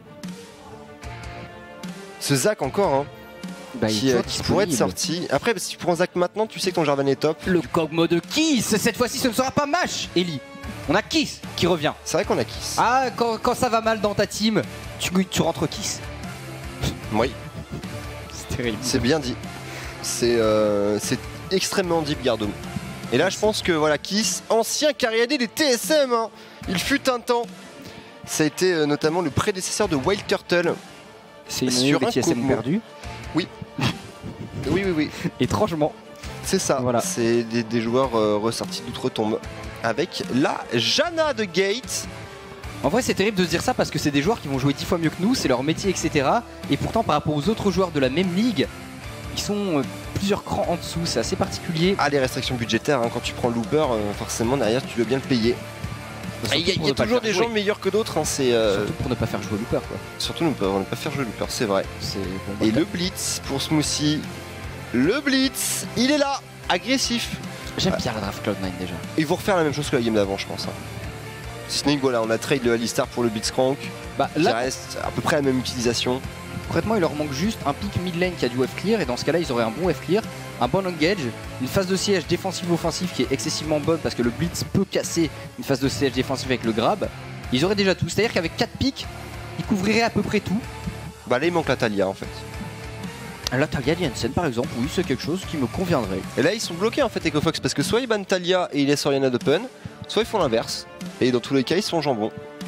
Ce Zac encore, hein. Bah, qui, euh, qui pourrait être sorti. Après, si tu prends Zac maintenant, tu sais que ton Jarvan est top. Le Kog'Maw de Kiss, cette fois-ci ce ne sera pas Mash, Ellie. On a Kiss qui revient. C'est vrai qu'on a Kiss. Ah, quand, quand ça va mal dans ta team, tu, tu rentres Kiss. Oui. C'est terrible. C'est bien dit. C'est euh, extrêmement deep, Gardom. Et là, je pense que voilà, Kiss, ancien Cariadé des T S M, hein. Il fut un temps. Ça a été euh, notamment le prédécesseur de Wild Turtle. C'est une année des T S M perdu. Oui. oui, oui, oui. Étrangement. C'est ça. Voilà. C'est des, des joueurs euh, ressortis d'outre-tombe. Avec la Janna de Gate. En vrai, c'est terrible de se dire ça parce que c'est des joueurs qui vont jouer dix fois mieux que nous, c'est leur métier, et cetera. Et pourtant, par rapport aux autres joueurs de la même ligue, ils sont euh, plusieurs crans en dessous. C'est assez particulier. Ah, les restrictions budgétaires, hein, quand tu prends Looper, euh, forcément derrière, tu dois bien le payer. Il y a, y a toujours des jouer. gens meilleurs que d'autres. Hein, euh... Surtout pour ne pas faire jouer Looper. Quoi. Surtout pour ne pas faire jouer Looper, c'est vrai. Bon, et le Blitz pour Smoothie. Le Blitz, il est là, agressif. J'aime bien la draft Cloud nine déjà. Ils vont refaire la même chose que la game d'avant, je pense. Hein. Snake, voilà, on a trade le Alistar pour le Blitzcrank. Bah, là, qui reste à peu près la même utilisation. Concrètement, il leur manque juste un pick mid lane qui a du F clear. Et dans ce cas-là, ils auraient un bon F clear, un bon engage, une phase de siège défensive-offensive qui est excessivement bonne parce que le Blitz peut casser une phase de siège défensive avec le grab. Ils auraient déjà tout. C'est-à-dire qu'avec quatre picks, ils couvriraient à peu près tout. Bah là, il manque la Taliyah en fait. La Taliyah Jensen par exemple, oui, c'est quelque chose qui me conviendrait. Et là, ils sont bloqués en fait, Ecofox, parce que soit ils bannent Taliyah et ils laissent Orianna d'open, soit ils font l'inverse. Et dans tous les cas, ils sont jambon.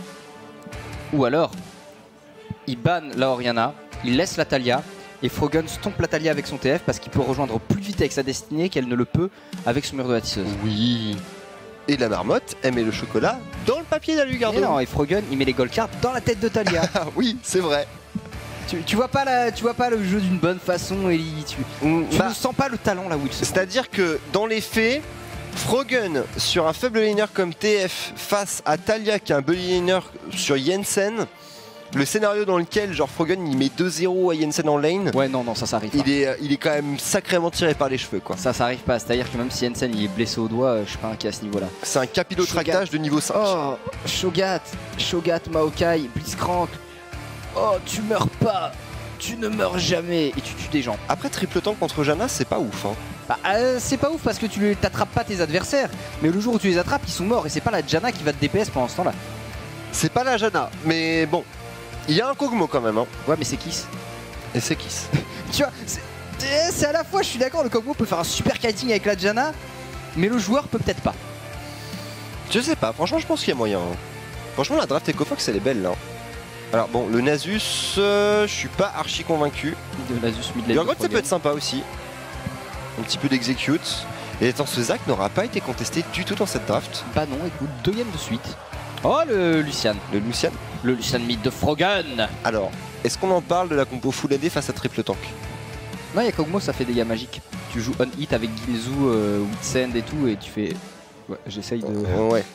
Ou alors, ils bannent la Orianna, ils laissent la Taliyah, et Froggen stompe la Taliyah avec son T F parce qu'il peut rejoindre plus vite avec sa destinée qu'elle ne le peut avec son mur de la tisseuse. Oui. Et la marmotte, elle met le chocolat dans le papier d'Alugardo. Et non, et Froggen, il met les gold cards dans la tête de Taliyah. Oui, c'est vrai. Tu, tu, vois pas la, tu vois pas le jeu d'une bonne façon, Ellie. Tu, tu bah, ne sens pas le talent là où il se C'est-à-dire que dans les faits, Froggen sur un faible laner comme T F face à Taliyah qui est un bully laner sur Jensen, le scénario dans lequel genre Froggen il met deux zéro à Jensen en lane, ouais non non ça ça arrive il pas. est, il est quand même sacrément tiré par les cheveux quoi. Ça ça arrive pas, c'est-à-dire que même si Jensen il est blessé au doigt, je suis pas inquiet à ce niveau là. C'est un capillotractage de niveau cinq. Oh Shogat, Shogat Maokai, Blitzcrank. Oh tu meurs pas, tu ne meurs jamais et tu tues des gens. Après triple tank contre Janna c'est pas ouf hein. Bah, euh, c'est pas ouf parce que tu t'attrapes pas tes adversaires, mais le jour où tu les attrapes, ils sont morts et c'est pas la Janna qui va te D P S pendant ce temps-là. C'est pas la Janna, mais bon, il y a un Kog'Maw quand même. Hein. Ouais, mais c'est Kiss. Et c'est Kiss. Tu vois, c'est à la fois, je suis d'accord, le Kog'Maw peut faire un super kiting avec la Janna, mais le joueur peut peut-être pas. Je sais pas, franchement, je pense qu'il y a moyen. Hein. Franchement, la draft Ecofox, elle est belle là. Alors bon, le Nasus, euh, je suis pas archi convaincu. De Nasus mid lane. Ça peut être sympa aussi. Un petit peu d'execute. Et attends, ce Zac n'aura pas été contesté du tout dans cette draft. Bah non, écoute, deux games de suite. Oh, le Lucian. Le Lucian Le Lucian mid de Froggen. Alors, est-ce qu'on en parle de la compo full A D face à triple tank? Non, il y a Kog'Maw, ça fait des dégâts magiques. Tu joues on hit avec Ginzu, euh, Witsend et tout, et tu fais. Ouais, j'essaye de. Euh, ouais.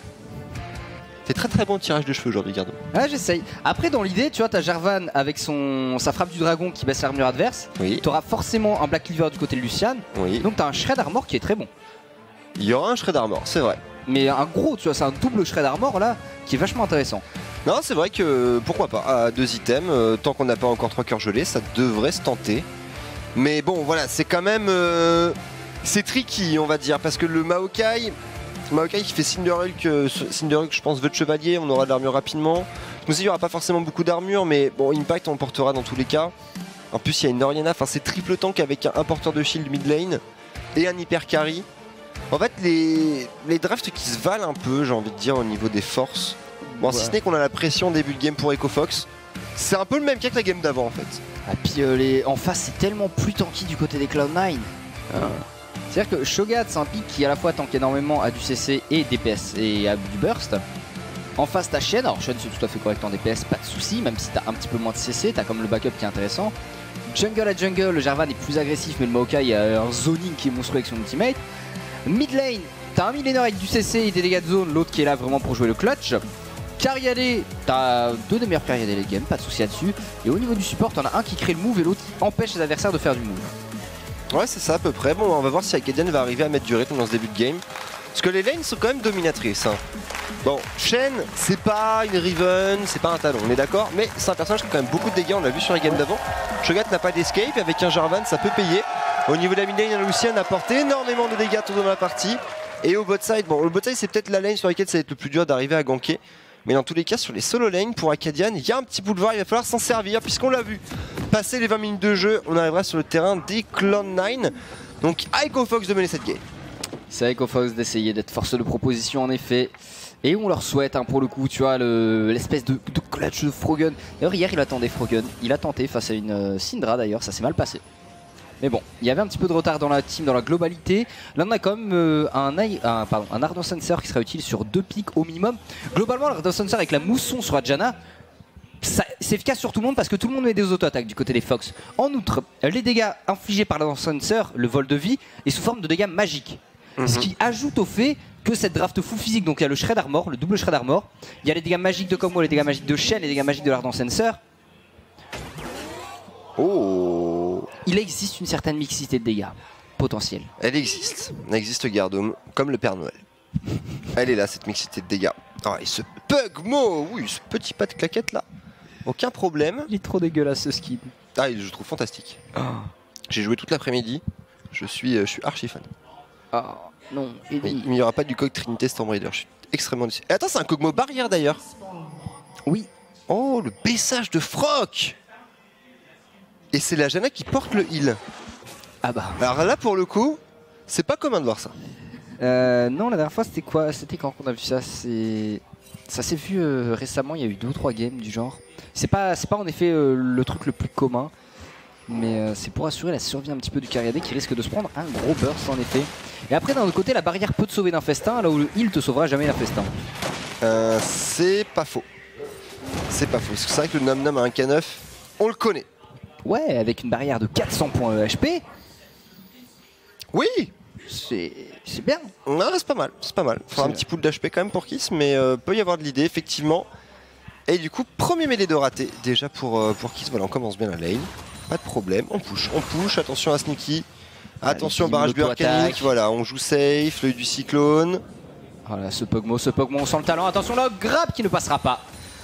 T'es très très bon tirage de cheveux aujourd'hui, Gardo. Ah, j'essaye. Après, dans l'idée, tu vois, t'as Jarvan avec son sa frappe du dragon qui baisse l'armure adverse. Oui. T'auras forcément un Black Cleaver du côté de Lucian. Oui. Donc t'as un Shred Armor qui est très bon. Il y aura un Shred Armor, c'est vrai. Mais un gros, tu vois, c'est un double Shred Armor là qui est vachement intéressant. Non, c'est vrai que pourquoi pas, à deux items, euh, tant qu'on n'a pas encore trois cœurs gelés, ça devrait se tenter. Mais bon, voilà, c'est quand même. Euh, c'est tricky, on va dire, parce que le Maokai. Maokai qui fait Cinderhulk, euh, Cinderhulk, je pense, veut de chevalier, on aura de l'armure rapidement. Je me dis, il n'y aura pas forcément beaucoup d'armure, mais bon, Impact, on le portera dans tous les cas. En plus, il y a une Orianna, enfin, c'est triple tank avec un, un porteur de shield mid lane et un hyper carry. En fait, les, les drafts qui se valent un peu, j'ai envie de dire, au niveau des forces. Bon, ouais. Si ce n'est qu'on a la pression au début de game pour Ecofox, c'est un peu le même cas que la game d'avant, en fait. Ah, puis euh, les... en face, c'est tellement plus tanky du côté des Cloud nine. Ah. C'est-à-dire que Shogat, c'est un pick qui à la fois tank énormément à du C C et D P S et à du burst. En face, t'as Shen. Alors, Shen, c'est tout à fait correct en D P S, pas de soucis, même si t'as un petit peu moins de C C, t'as comme le backup qui est intéressant. Jungle à jungle, le Jarvan est plus agressif, mais le Maokai a un zoning qui est monstrueux avec son ultimate. Mid lane, t'as un millénaire avec du C C et des dégâts de zone, l'autre qui est là vraiment pour jouer le clutch. Carry A D, t'as deux des meilleurs carry A D les games, pas de soucis là-dessus. Et au niveau du support, t'en as un qui crée le move et l'autre qui empêche les adversaires de faire du move. Ouais, c'est ça à peu près. Bon, on va voir si Acadian va arriver à mettre du rythme dans ce début de game. Parce que les lanes sont quand même dominatrices. Hein. Bon, Shen, c'est pas une Riven, c'est pas un talon, on est d'accord. Mais c'est un personnage qui a quand même beaucoup de dégâts, on l'a vu sur les games d'avant. Shogat n'a pas d'escape, avec un Jarvan, ça peut payer. Au niveau de la mid lane, un Lucian a porté énormément de dégâts tout au long de la partie. Et au bot side, bon, le bot side, c'est peut-être la lane sur laquelle ça va être le plus dur d'arriver à ganker. Mais dans tous les cas, sur les solo lanes, pour Acadian, il y a un petit boulevard, il va falloir s'en servir, puisqu'on l'a vu. Passer les vingt minutes de jeu, on arrivera sur le terrain des Cloud nine. Donc, à Ecofox de mener cette game. C'est à Ecofox d'essayer d'être force de proposition, en effet. Et on leur souhaite, hein, pour le coup, tu vois, l'espèce le, de, de clutch de Froggen. D'ailleurs, hier, il attendait Froggen. Il a tenté face à une euh, Syndra, d'ailleurs, ça s'est mal passé. Mais bon, il y avait un petit peu de retard dans la team, dans la globalité. Là, on a quand même euh, un, un, pardon, un Ardent Sensor qui sera utile sur deux pics au minimum. Globalement, l'Ardent Sensor avec la mousson sur Adjana, c'est efficace sur tout le monde parce que tout le monde met des auto-attaques du côté des Fox. En outre, les dégâts infligés par l'Ardent Sensor, le vol de vie, est sous forme de dégâts magiques. Mm-hmm. Ce qui ajoute au fait que cette draft full physique, donc il y a le Shred Armor, le double Shred Armor, il y a les dégâts magiques de Kog'Maw, les dégâts magiques de Shen, les dégâts magiques de l'Ardent Sensor. Oh. Il existe une certaine mixité de dégâts potentiels. Elle existe. Elle existe, Gardome, comme le Père Noël. Elle est là, cette mixité de dégâts. Ah, et ce Pugmo, oui, ce petit pas de claquette là. Aucun problème. Il est trop dégueulasse ce skin. Ah, je le trouve fantastique. Oh. J'ai joué toute l'après-midi. Je suis, je suis archi fan. Ah, oh, non. Mais il n'y aura pas du Cog Trinité Stormraider. Je suis extrêmement déçu. Et attends, c'est un Kog'Maw barrière d'ailleurs. Oui. Oh, le baissage de Froc. Et c'est la Janna qui porte le heal. Ah bah. Alors là, pour le coup, c'est pas commun de voir ça. Euh, non, la dernière fois, c'était quoi? C'était quand qu'on a vu ça? C'est ça s'est vu euh, récemment. Il y a eu deux ou trois games du genre. C'est pas, c'est pas en effet euh, le truc le plus commun, mais euh, c'est pour assurer la survie un petit peu du carry A D qui risque de se prendre un gros burst en effet. Et après, d'un autre côté, la barrière peut te sauver d'un festin, là où le heal te sauvera jamais d'un festin. Euh, c'est pas faux. C'est pas faux. C'est vrai que le Nom Nom à un K neuf, on le connaît. Ouais, avec une barrière de quatre cents points E H P. Oui. C'est bien. Non, c'est pas mal, c'est pas mal. Faudra un petit pool d'H P quand même pour Kiss, mais euh, peut y avoir de l'idée, effectivement. Et du coup, premier mêlée de raté, déjà pour, euh, pour Kiss. Voilà, on commence bien la lane. Pas de problème, on push, on push, attention à Sneaky. Attention au barrage bioarcanique, voilà, on joue safe, l'œil du cyclone. Voilà, ce Pugmo, ce Pugmo, on sent le talent. Attention là, grab qui ne passera pas.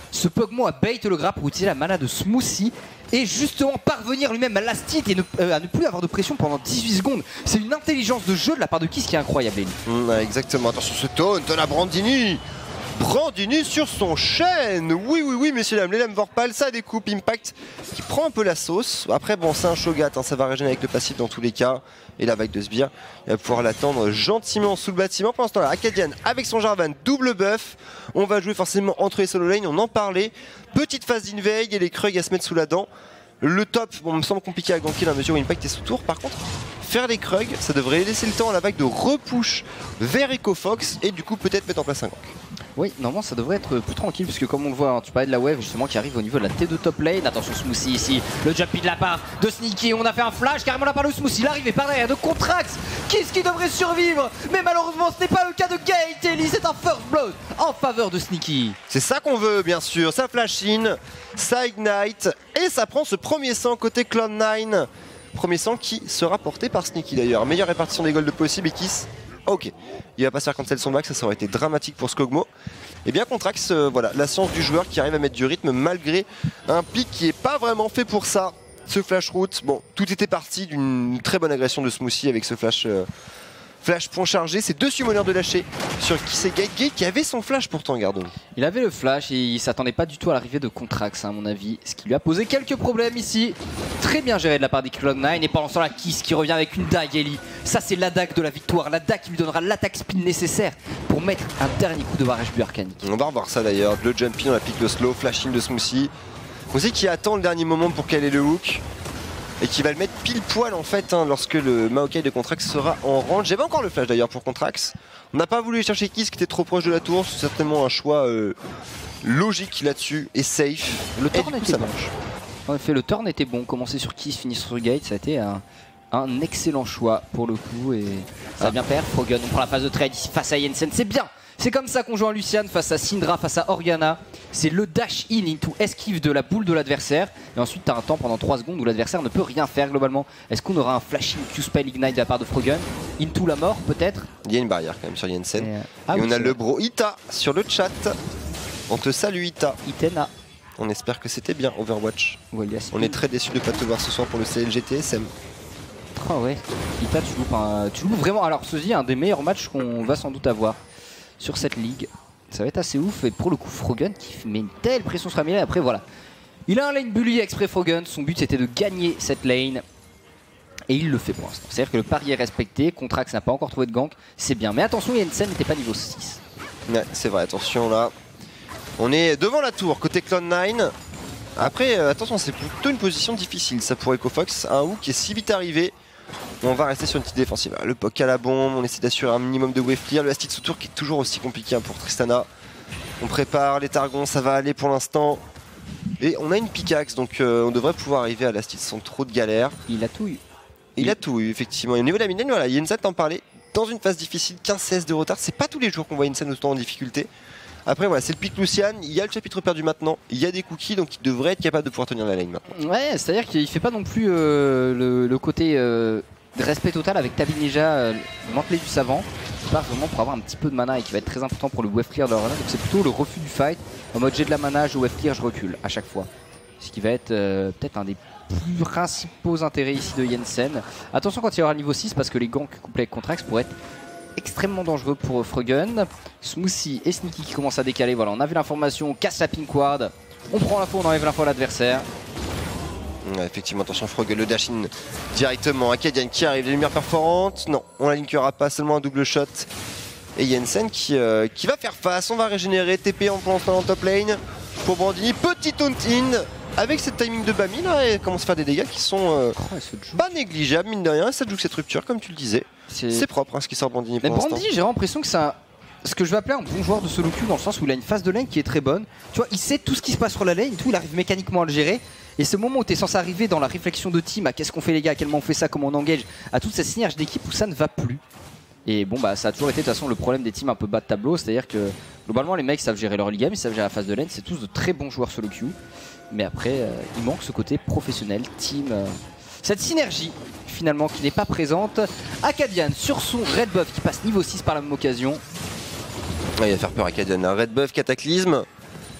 Ce Pugmo a bait le grab pour utiliser la mana de Smoothie et justement parvenir lui-même à last hit et ne, euh, à ne plus avoir de pression pendant dix-huit secondes. C'est une intelligence de jeu de la part de Kiss qui est incroyable. Mmh, exactement, attention ce taunt de la Brandini. Brandini sur son chêne. Oui, oui, oui, messieurs, dames, les lames Vorpal, ça découpe. Impact qui prend un peu la sauce. Après, bon, c'est un Shogat, hein, ça va régénérer avec le passif dans tous les cas. Et la vague de sbire, il va pouvoir l'attendre gentiment sous le bâtiment. Pour l'instant, là, Acadian avec son Jarvan, double buff. On va jouer forcément entre les solo lane, on en parlait. Petite phase d'inveille et les Krug à se mettre sous la dent. Le top, bon, me semble compliqué à ganker dans la mesure où Impact est sous tour. Par contre, faire les Krug, ça devrait laisser le temps à la vague de repush vers EcoFox et du coup peut-être mettre en place un gank. Oui, normalement ça devrait être plus tranquille puisque comme on le voit, hein, tu parlais de la wave justement qui arrive au niveau de la T deux top lane. Attention Smoothie ici, le jumpy de la part de Sneaky, on a fait un flash carrément la part de Smoothie, l'arrivée par derrière de Contrax, Kiss qui devrait survivre, mais malheureusement ce n'est pas le cas de Gate. Ellie, c'est un first blood en faveur de Sneaky. C'est ça qu'on veut bien sûr, ça flash in, ça ignite et ça prend ce premier sang côté Cloud nine. Premier sang qui sera porté par Sneaky d'ailleurs. Meilleure répartition des golds possible et Kiss. Ok, il va pas se faire cancel son back, ça, ça aurait été dramatique pour Skogmo. Et bien Contrax, euh, voilà, la science du joueur qui arrive à mettre du rythme malgré un pic qui est pas vraiment fait pour ça. Ce flash route, bon, tout était parti d'une très bonne agression de Smoothie avec ce flash euh, flash point chargé. C'est deux summoners de lâcher sur Kiss et Gate. Gate qui avait son flash pourtant, gardons. Il avait le flash et il s'attendait pas du tout à l'arrivée de Contrax à mon avis, ce qui lui a posé quelques problèmes ici. Très bien géré de la part des Cloud nine et pendant ce temps la Kiss qui revient avec une dague Ellie. Ça c'est la dague de la victoire, la dague qui lui donnera l'attaque speed nécessaire pour mettre un dernier coup de barrage bu arcanique. On va revoir ça d'ailleurs, le jumping, on applique le slow, flashing de Smoothie. On sait qu'il attend le dernier moment pour caler le hook. Et qui va le mettre pile poil en fait hein, lorsque le Maokai de Contrax sera en range. J'avais encore le flash d'ailleurs pour Contrax. On n'a pas voulu chercher Kiss qui était trop proche de la tour, c'est certainement un choix euh, logique là-dessus et safe. Le et turn du coup, était ça bon. marche. En effet, le turn était bon, commencer sur Kiss, finir sur Gate, ça a été un, un excellent choix pour le coup et ça va bien faire. Frogun, on prend la phase de trade ici face à Jensen, c'est bien. C'est comme ça qu'on joue en Lucian face à Syndra, face à Organa. C'est le dash in into esquive de la boule de l'adversaire. Et ensuite, tu as un temps pendant trois secondes où l'adversaire ne peut rien faire globalement. Est-ce qu'on aura un flashing Q-Spell Ignite de la part de Frogun? Into la mort peut-être? Il y a une barrière quand même sur Jensen. Et, Et, euh, ah oui, on a c'est le vrai. bro Ita sur le chat. On te salue Ita. Itena. On espère que c'était bien Overwatch. Ou Elias. On est très déçus de ne pas te voir ce soir pour le C L G T S M. Oh ouais, Ita, tu loupes, un- tu loupes vraiment. Alors, ceci est un des meilleurs matchs qu'on va sans doute avoir sur cette ligue. Ça va être assez ouf. Et pour le coup, Frogun qui met une telle pression sur la mêlée. Après, voilà. Il a un lane bully exprès Frogun. Son but c'était de gagner cette lane. Et il le fait pour l'instant. C'est-à-dire que le pari est respecté. Contrax n'a pas encore trouvé de gank. C'est bien. Mais attention, Jensen n'était pas niveau six. Ouais, c'est vrai, attention là. On est devant la tour, côté Cloud nine. Après, euh, attention, c'est plutôt une position difficile. Ça pour EcoFox. Un hook qui est si vite arrivé. On va rester sur une petite défensive. Le poke à la bombe, on essaie d'assurer un minimum de wave clear. Le Astit sous tour qui est toujours aussi compliqué hein, pour Tristana. On prépare les Targons, ça va aller pour l'instant. Et on a une pickaxe, donc euh, on devrait pouvoir arriver à l'Astit sans trop de galère. Il a tout eu. Il a tout eu, effectivement. Et au niveau de la mid lane, voilà, Yensen t'en parlait. Dans une phase difficile, quinze seize de retard. C'est pas tous les jours qu'on voit Yensen autant en difficulté. Après, voilà, c'est le pic Lucian. Il y a le chapitre perdu maintenant. Il y a des cookies, donc il devrait être capable de pouvoir tenir la lane maintenant. Ouais, c'est-à-dire qu'il fait pas non plus euh, le, le côté euh, de respect total avec Tabinija, euh, le mantelet du savant. Il part vraiment pour avoir un petit peu de mana et qui va être très important pour le wave clear de la Renard. Donc c'est plutôt le refus du fight. En mode j'ai de la mana, je wave clear, je recule à chaque fois. Ce qui va être euh, peut-être un des plus principaux intérêts ici de Jensen. Attention quand il y aura le niveau six parce que les ganks couplés avec Contrax pourraient être extrêmement dangereux pour Frogun. Smoothie et Sneaky qui commencent à décaler. Voilà, on a vu l'information, on casse la pink ward. On prend l'info, on enlève l'info à l'adversaire. Ouais, effectivement, attention Froggle, le dash in directement. Acadian qui arrive, les lumières perforantes. Non, on la linkera pas, seulement un double shot. Et Jensen qui, euh, qui va faire face. On va régénérer T P en plantant en top lane pour Brandini. Petit taunt in avec cette timing de Bami là et commence à faire des dégâts qui sont euh, Oh, elle se joue. pas négligeables, mine de rien. Et ça joue cette rupture, comme tu le disais. C'est C'est propre hein, ce qui sort Brandini Mais pour l'instant. Brandy, j'ai l'impression que c'est un- ce que je vais appeler un bon joueur de solo queue dans le sens où il a une phase de lane qui est très bonne. Tu vois, il sait tout ce qui se passe sur la lane, et tout, il arrive mécaniquement à le gérer. Et ce moment où tu es censé arriver dans la réflexion de team, à qu'est-ce qu'on fait les gars, à quel moment on fait ça, comment on engage, à toute cette synergie d'équipe où ça ne va plus. Et bon bah ça a toujours été de toute façon le problème des teams un peu bas de tableau, c'est-à-dire que globalement les mecs savent gérer leur ligame, ils savent gérer la phase de lane, c'est tous de très bons joueurs solo queue. Mais après euh, il manque ce côté professionnel, team, euh, cette synergie finalement qui n'est pas présente. Acadian sur son red buff qui passe niveau six par la même occasion. Ouais, il va faire peur à Acadian. Un red buff cataclysme.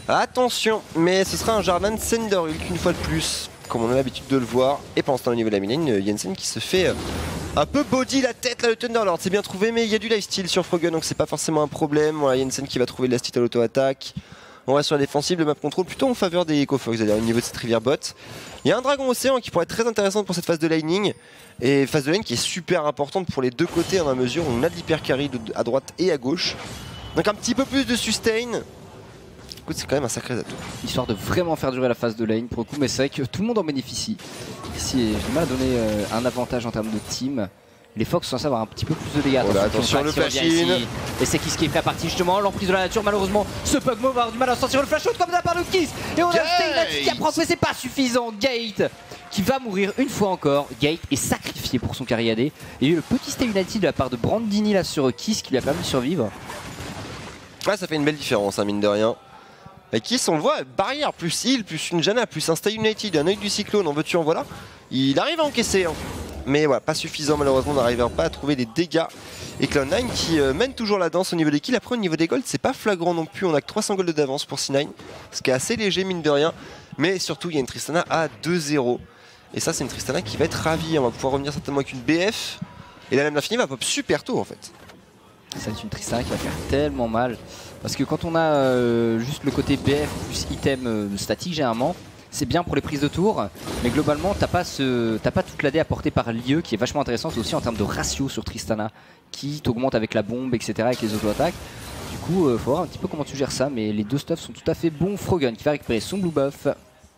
Attention, mais ce sera un Jarvan Senderhulk une fois de plus, comme on a l'habitude de le voir. Et pendant ce temps au niveau de la mid-lane, Jensen qui se fait un peu body la tête là, le Thunderlord, c'est bien trouvé, mais il y a du lifesteal sur Froggen, donc c'est pas forcément un problème. Voilà, Jensen qui va trouver de la steal à l'auto-attaque. On va sur la défensive, le map control plutôt en faveur des EcoFox, d'ailleurs au niveau de cette rivière bot. Il y a un dragon océan qui pourrait être très intéressant pour cette phase de laning. Et phase de lane qui est super importante pour les deux côtés, dans la mesure où on a de l'hyper carry à droite et à gauche. Donc un petit peu plus de sustain. Écoute, c'est quand même un sacré atout. Histoire de vraiment faire durer la phase de lane pour le coup, mais c'est vrai que tout le monde en bénéficie. Ici, j'ai du mal à donner euh, un avantage en termes de team. Les Fox sont censés avoir un petit peu plus de dégâts. Voilà, attention, attention le flash-in. Et c'est Kiss qui est prêt à partir justement. L'emprise de la nature, malheureusement, ce Pugmo va avoir du mal à sortir le flash-out comme de la part de Kiss. Et on a Stay qui apprend, mais c'est pas suffisant. Gate qui va mourir une fois encore. Gate est sacrifié pour son carry A D. Il y a eu le petit Stay United de la part de Brandini là sur Kiss qui lui a permis de survivre. Ouais, ça fait une belle différence, hein, mine de rien. Et Kiss, on le voit, barrière, plus heal, plus une Janna, plus un Stay United, un œil du cyclone, en veux-tu en voilà. Il arrive à encaisser, hein. Mais voilà, pas suffisant malheureusement, on n'arrive pas à trouver des dégâts. Et Cloud nine qui euh, mène toujours la danse au niveau des kills. Après au niveau des golds, c'est pas flagrant non plus, on a que trois cents golds d'avance pour C neuf, ce qui est assez léger mine de rien. Mais surtout il y a une Tristana à deux zéro. Et ça c'est une Tristana qui va être ravie, on va pouvoir revenir certainement avec une B F. Et la lame d'infini va pop super tôt en fait. Ça c'est une Tristana qui va faire tellement mal. Parce que quand on a euh, juste le côté B F plus item euh, statique généralement, c'est bien pour les prises de tour, mais globalement t'as pas, ce... t'as pas toute l'A D apportée par l'I E qui est vachement intéressante aussi en termes de ratio sur Tristana, qui t'augmente avec la bombe, et cetera, avec les auto-attaques. Du coup, euh, faut voir un petit peu comment tu gères ça, mais les deux stuffs sont tout à fait bons. Froggen qui va récupérer son blue buff.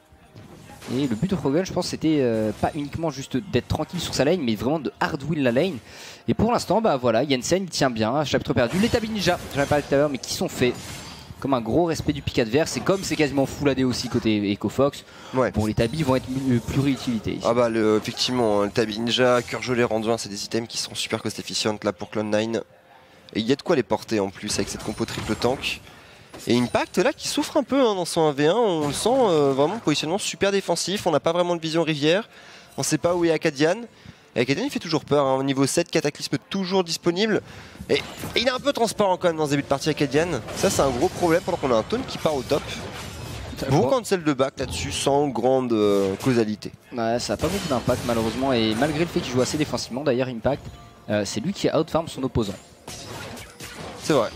Et le but de Froggen, je pense, c'était euh, pas uniquement juste d'être tranquille sur sa lane, mais vraiment de hard win la lane. Et pour l'instant, bah voilà, Jensen il tient bien, chapitre perdu. Les Tabi Ninja, j'en ai parlé tout à l'heure, mais qui sont faits comme un gros respect du pick adverse, et comme c'est quasiment full A D aussi côté EcoFox, ouais. Bon les Tabi vont être plus réutilisés ici. Ah bah le, effectivement, le Tabi Ninja, Cœur Gelé, Randuin, c'est des items qui sont super cost efficientes là pour Cloud nine. Et il y a de quoi les porter en plus avec cette compo triple tank. Et Impact là qui souffre un peu hein, dans son un v un, on le sent euh, vraiment positionnement super défensif, on n'a pas vraiment de vision rivière, on sait pas où est Acadian. Et Acadian il fait toujours peur, hein. Au niveau sept, Cataclysme toujours disponible. Et, et il est un peu transparent quand même dans ce début de partie Acadian. Ça c'est un gros problème pendant qu'on a un Taunt qui part au top. Bon cancel de back là-dessus sans grande euh, causalité. Ouais, ça n'a pas beaucoup d'impact malheureusement, et malgré le fait qu'il joue assez défensivement d'ailleurs Impact, euh, c'est lui qui outfarm son opposant. C'est vrai.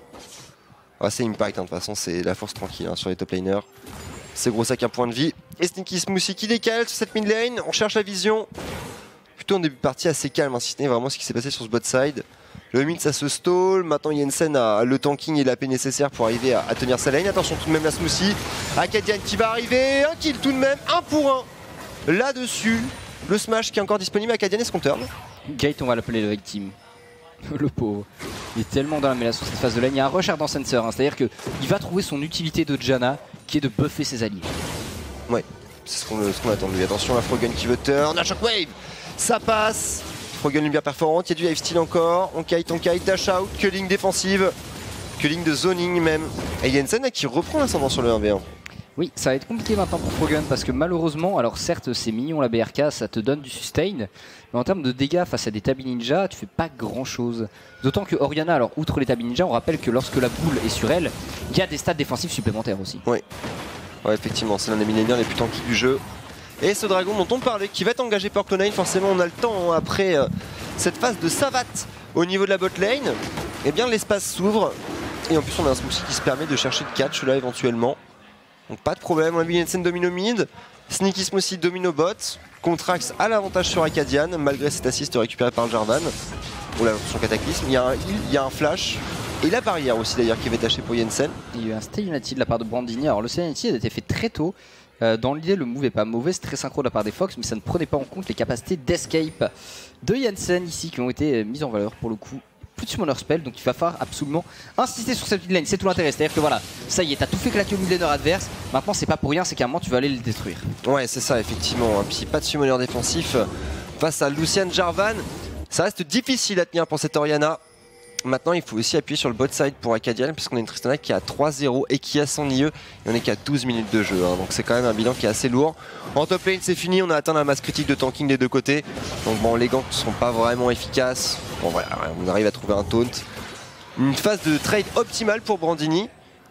Ah, c'est Impact, hein. De toute façon c'est la force tranquille hein, sur les top laners. C'est gros sac un point de vie. Et Sneaky Smoothie qui décale sur cette mid lane, on cherche la vision. Plutôt en début de partie assez calme, hein, si ce n'est vraiment ce qui s'est passé sur ce bot side. Le mid ça se stall, maintenant Jensen a le tanking et la paix nécessaire pour arriver à, à tenir sa lane. Attention tout de même la Smoothie, Acadian qui va arriver, un kill tout de même, un pour un. Là-dessus, le smash qui est encore disponible, Acadian est-ce qu'on turn? Gate on va l'appeler le victime. Le pauvre. Il est tellement dans la mêlée sur cette phase de lane. Il y a un rush dans Sensor, hein, c'est-à-dire qu'il va trouver son utilité de Janna qui est de buffer ses alliés. Ouais, c'est ce qu'on ce qu'on attend de lui. Attention la Froggen qui veut turn, la Shockwave, ça passe. Froggen lumière perforante, il y a du lifesteal encore. On kite, on kite, dash out, culling défensive, culling de zoning même. Et Jensen qui reprend l'ascendant sur le un v un. Oui, ça va être compliqué maintenant pour Froggen parce que malheureusement, alors certes c'est mignon la B R K, ça te donne du sustain, mais en termes de dégâts face à des Tabi Ninja, tu fais pas grand chose. D'autant que Orianna, alors outre les Tabi Ninja, on rappelle que lorsque la boule est sur elle, il y a des stats défensifs supplémentaires aussi. Oui, ouais, effectivement, c'est l'un des millénaires les plus tanky du jeu. Et ce dragon dont on parlait, qui va être engagé par Cloud nine, forcément on a le temps hein, après euh, cette phase de savate au niveau de la bot lane, et bien l'espace s'ouvre, et en plus on a un Smoothie qui se permet de chercher le catch là éventuellement. Donc pas de problème, on a mis Jensen domino mid, Sneaky Smoothie domino bot, Contrax a l'avantage sur Acadian malgré cet assist récupéré par le Jarvan. Oh là, son cataclysme, il y a un heal, il y a un flash, et la barrière aussi d'ailleurs qui va être tâchée pour Jensen. Il y a eu un Stay United de la part de Brandini, alors le Stay United a été fait très tôt. Euh, dans l'idée le move est pas mauvais, c'est très synchro de la part des Fox, mais ça ne prenait pas en compte les capacités d'escape de Jensen ici qui ont été mises en valeur pour le coup. Plus de summoner spell, donc il va falloir absolument insister sur cette mid lane, c'est tout l'intérêt, c'est à dire que voilà, ça y est, t'as tout fait claquer au mid laner adverse, maintenant c'est pas pour rien, c'est qu'à un moment tu vas aller le détruire. Ouais c'est ça effectivement, puis pas de summoner défensif face à Lucian Jarvan, ça reste difficile à tenir pour cette Orianna. Maintenant il faut aussi appuyer sur le bot side pour Acadian puisqu'on a une Tristana qui est à trois zéro et qui a son I E et on est qu'à douze minutes de jeu hein, donc c'est quand même un bilan qui est assez lourd. En top lane c'est fini, on a atteint la masse critique de tanking des deux côtés, donc bon les ganks ne sont pas vraiment efficaces, bon voilà on arrive à trouver un taunt. Une phase de trade optimale pour Brandini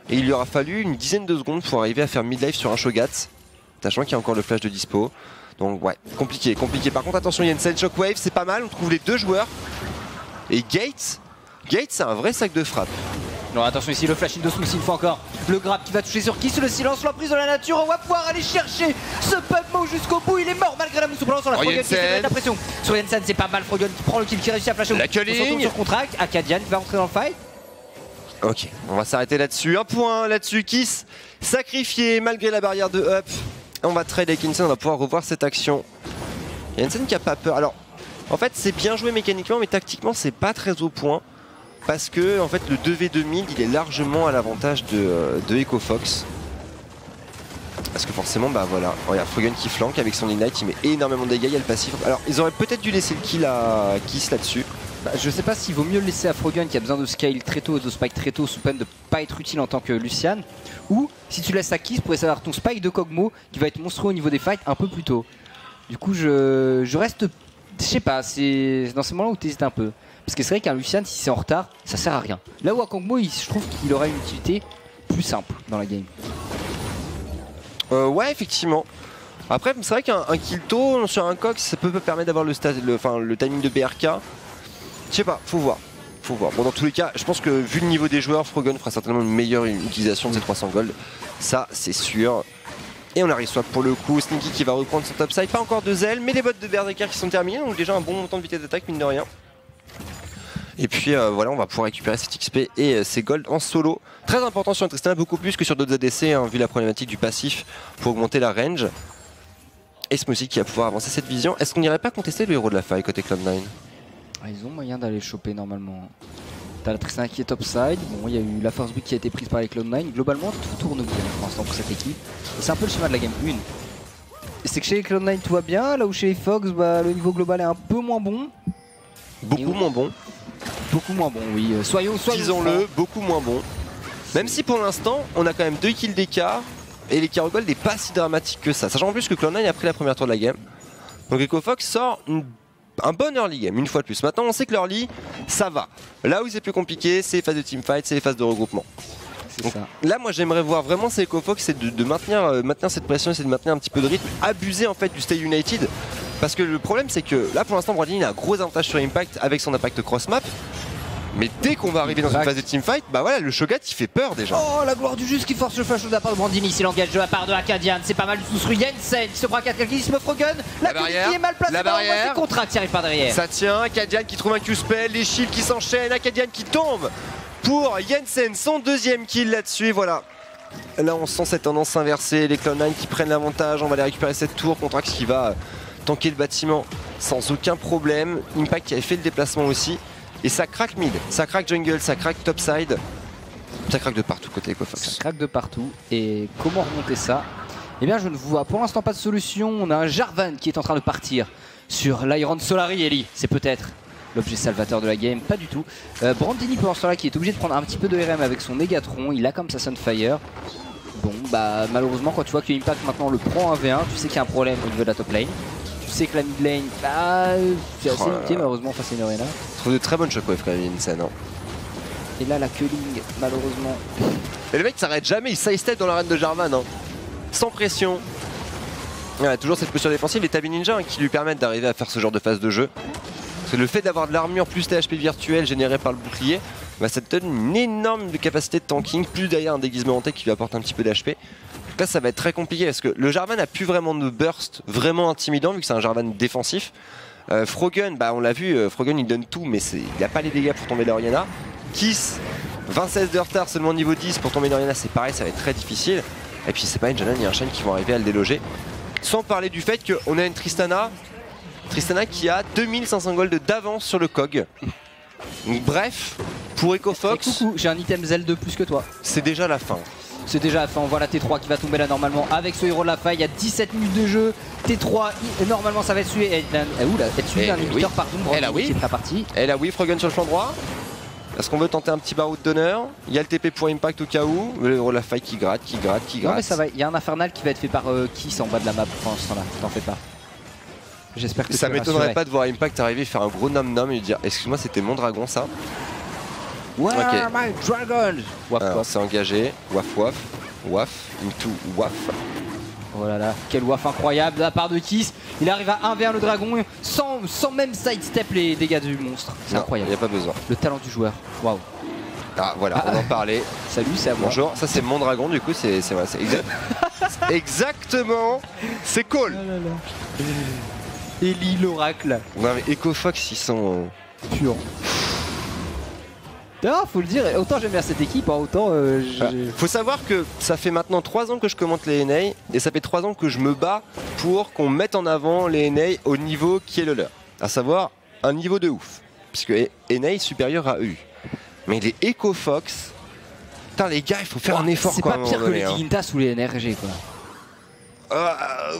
Et il lui aura fallu une dizaine de secondes pour arriver à faire mid-life sur un Shogat, sachant qu'il y a encore le flash de dispo. Donc ouais, compliqué, compliqué. Par contre, attention, Jensen, Shockwave, c'est pas mal, on trouve les deux joueurs. Et Gates, Gates c'est un vrai sac de frappe. Non, attention ici, le flash in de Smooth une fois encore. Le grab qui va toucher sur qui? C'est le silence, l'emprise de la nature. On va pouvoir aller chercher ce Pugmo jusqu'au bout. Il est mort malgré la mousse sur la Oh, Froggen qui essaie de Jensen. mettre la pression. Sur Jensen, c'est pas mal. Froggen qui prend le kill, qui réussit à flasher. La On se retrouve culling. sur contract. Acadian qui va rentrer dans le fight. Ok, on va s'arrêter là-dessus. Un point là-dessus. Kiss sacrifié malgré la barrière de up. On va trade avec Jensen, on va pouvoir revoir cette action. Jensen qui a pas peur. Alors, en fait, c'est bien joué mécaniquement, mais tactiquement, c'est pas très au point. Parce que, en fait, le deux v deux mid, il est largement à l'avantage de, euh, de Echo Fox. Parce que forcément, bah voilà, regarde, Froggen qui flanque avec son Ignite, il met énormément de dégâts, il y a le passif. Alors, ils auraient peut-être dû laisser le kill à Kiss là-dessus. Bah, je sais pas s'il vaut mieux le laisser à Froggen qui a besoin de scale très tôt et de spike très tôt sous peine de pas être utile en tant que Lucian, ou si tu laisses à Kiss pour essayer d'avoir ton spike de Kog'Maw qui va être monstrueux au niveau des fights un peu plus tôt. Du coup je, je reste, je sais pas, c'est dans ces moments là où tu hésites un peu. Parce que c'est vrai qu'un Lucian, si c'est en retard, ça sert à rien. Là où à Kog'Maw, il- je trouve qu'il aurait une utilité plus simple dans la game. Euh, ouais, effectivement. Après, c'est vrai qu'un un kill tôt sur un coq, ça peut permettre d'avoir le, sta- le, enfin, le timing de B R K. Je sais pas, faut voir. Faut voir. Bon, dans tous les cas, je pense que vu le niveau des joueurs, Froggen fera certainement une meilleure utilisation de ses trois cents gold. Ça, c'est sûr. Et on arrive soit pour le coup, Sneaky qui va reprendre son topside. Pas encore de zèle, mais les bots de Berserker qui sont terminés. Donc déjà un bon montant de vitesse d'attaque, mine de rien. Et puis euh, voilà, on va pouvoir récupérer cet X P et euh, ces gold en solo. Très important sur un Tristana, beaucoup plus que sur d'autres A D C, hein, vu la problématique du passif pour augmenter la range. Et Smoothie qui va pouvoir avancer cette vision. Est-ce qu'on n'irait pas contester le héros de la faille côté Cloud nine? Ah, ils ont moyen d'aller choper normalement. T'as la Tristana qui est topside. Bon, il y a eu la Force Break qui a été prise par les Cloud nine. Globalement, tout tourne bien pour l'instant pour cette équipe. Et c'est un peu le schéma de la game un. C'est que chez les Cloud nine tout va bien. Là où chez les Fox, bah, le niveau global est un peu moins bon. Beaucoup moins bon. Beaucoup moins bon, oui. Euh, Soyons, soyons Disons-le, francs. beaucoup moins bon. Même si pour l'instant, on a quand même deux kills d'écart. Et l'écart gold n'est pas si dramatique que ça. Sachant en plus que Cloud nine a pris la première tour de la game. Donc Echo Fox sort une un bon early game, une fois de plus. Maintenant, on sait que l'early, ça va. Là où c'est plus compliqué, c'est les phases de teamfight, c'est les phases de regroupement. C'est ça. Là, moi, j'aimerais voir vraiment ces Echo Fox, c'est de, de maintenir, euh, maintenir cette pression, c'est de maintenir un petit peu de rythme, abuser en fait du Stay United. Parce que le problème, c'est que là, pour l'instant, Brandini a un gros avantage sur Impact avec son impact cross map. Mais dès qu'on va arriver dans une phase de teamfight, bah voilà, le Shogat il fait peur déjà. Oh, la gloire du juste qui force le flash de la part de Brandini. C'est l'engage de la part de Acadian. C'est pas mal du tout sur Jensen qui se braque à quelqu'un qui se me Froggen. La, La barrière, qui est mal placée. la dans le barrière. moitié contract, qui arrive pas derrière. Ça tient, Acadian qui trouve un Q-spell, les shields qui s'enchaînent, Acadian qui tombe pour Jensen, son deuxième kill là-dessus, voilà. Là on sent cette tendance inversée, les Cloud nine qui prennent l'avantage, on va aller récupérer cette tour, Contrax qui va tanker le bâtiment sans aucun problème, Impact qui avait fait le déplacement aussi, et ça craque mid, ça craque jungle, ça craque topside, ça craque de partout côté Echo Fox. Ça craque de partout. Et comment remonter ça? Eh bien, je ne vois pour l'instant pas de solution. On a un Jarvan qui est en train de partir sur l'Iron Solari, Ellie. C'est peut-être l'objet salvateur de la game, pas du tout. Euh, Brandini pendant ce temps-là qui est obligé de prendre un petit peu de R M avec son Megatron. Il a comme ça Sunfire. Bon, bah malheureusement, quand tu vois que Impact maintenant le prend en un v un, tu sais qu'il y a un problème au niveau de la top lane. Tu sais que la mid lane, bah, c'est assez Oh là limité là. malheureusement face à une arena. Je trouve de très bonnes shockwaves quand même, Jensen. Hein. Et là, la culling, malheureusement. Et le mec s'arrête jamais, il side-step dans l'arène de Jarvan, hein. Sans pression. Ouais, toujours cette posture défensive, les Tabi Ninja hein, qui lui permettent d'arriver à faire ce genre de phase de jeu. Parce que le fait d'avoir de l'armure plus T H P virtuel généré par le bouclier, bah, ça te donne une énorme capacité de tanking, plus derrière un déguisement en tech qui lui apporte un petit peu d'H P. Donc là ça va être très compliqué parce que le Jarvan n'a plus vraiment de burst vraiment intimidant vu que c'est un Jarvan défensif. Euh, Froggen, bah, on l'a vu, euh, Froggen il donne tout mais il n'a pas les dégâts pour tomber l'Oriana. Kiss, vingt-six de retard seulement niveau dix pour tomber l'Oriana, c'est pareil, ça va être très difficile. Et puis c'est pas une Janna ni un Shen qui vont arriver à le déloger. Sans parler du fait qu'on a une Tristana, Tristana qui a deux mille cinq cents gold d'avance sur le C O G. Donc, bref, pour Echo Et Fox, coucou, j'ai un item Zell de plus que toi. c'est déjà la fin. C'est déjà la fin, on voit la T trois qui va tomber là normalement avec ce héros de la faille. Il y a dix-sept minutes de jeu. T trois, il- normalement ça va être suivi. Et, et, où là être suivi Eh d'un oui. inhibiteur par Doom Eh là oui. qui est très parti. Et là oui, Froggen sur le flanc droit. Est-ce qu'on veut tenter un petit baroud d'honneur? Il y a le T P pour Impact au cas où. Le héros de la faille qui gratte, qui gratte, qui Non gratte. mais ça va, il y a un infernal qui va être fait par euh, Kiss en bas de la map pour l'instant là, t'en fais pas. J'espère que Ça tu es m'étonnerait rassuré. pas de voir Impact arriver faire un gros nom nom et lui dire excuse-moi c'était mon dragon ça. Where Ok. are my dragons? Waf, Alors, waf. c'est engagé. Waf waf. Waf. Into waf. Oh là là, quel waf incroyable de la part de Kiss. Il arrive à un v un le dragon sans, sans même sidestep les dégâts du monstre. C'est Non, incroyable. il n'y a pas besoin. Le talent du joueur. Waouh. Ah voilà, Ah. on en parlait. Salut, c'est à moi. Bonjour, ça c'est mon dragon du coup, c'est c'est- voilà, c'est exact- exactement, c'est cool. Ellie l'oracle. Non mais EcoFox ils sont... Pur. D'ailleurs, faut le dire, autant j'aime bien cette équipe, hein, autant euh, j'ai. Faut savoir que ça fait maintenant trois ans que je commente les N A et ça fait trois ans que je me bats pour qu'on mette en avant les N A au niveau qui est le leur. À savoir un niveau de ouf. Puisque N A est supérieur à E U. Mais les EcoFox, putain les gars, il faut faire un effort C'est quand pas même. à un pire que moment les donné, hein. Digintas ou les N R G quoi. Euh,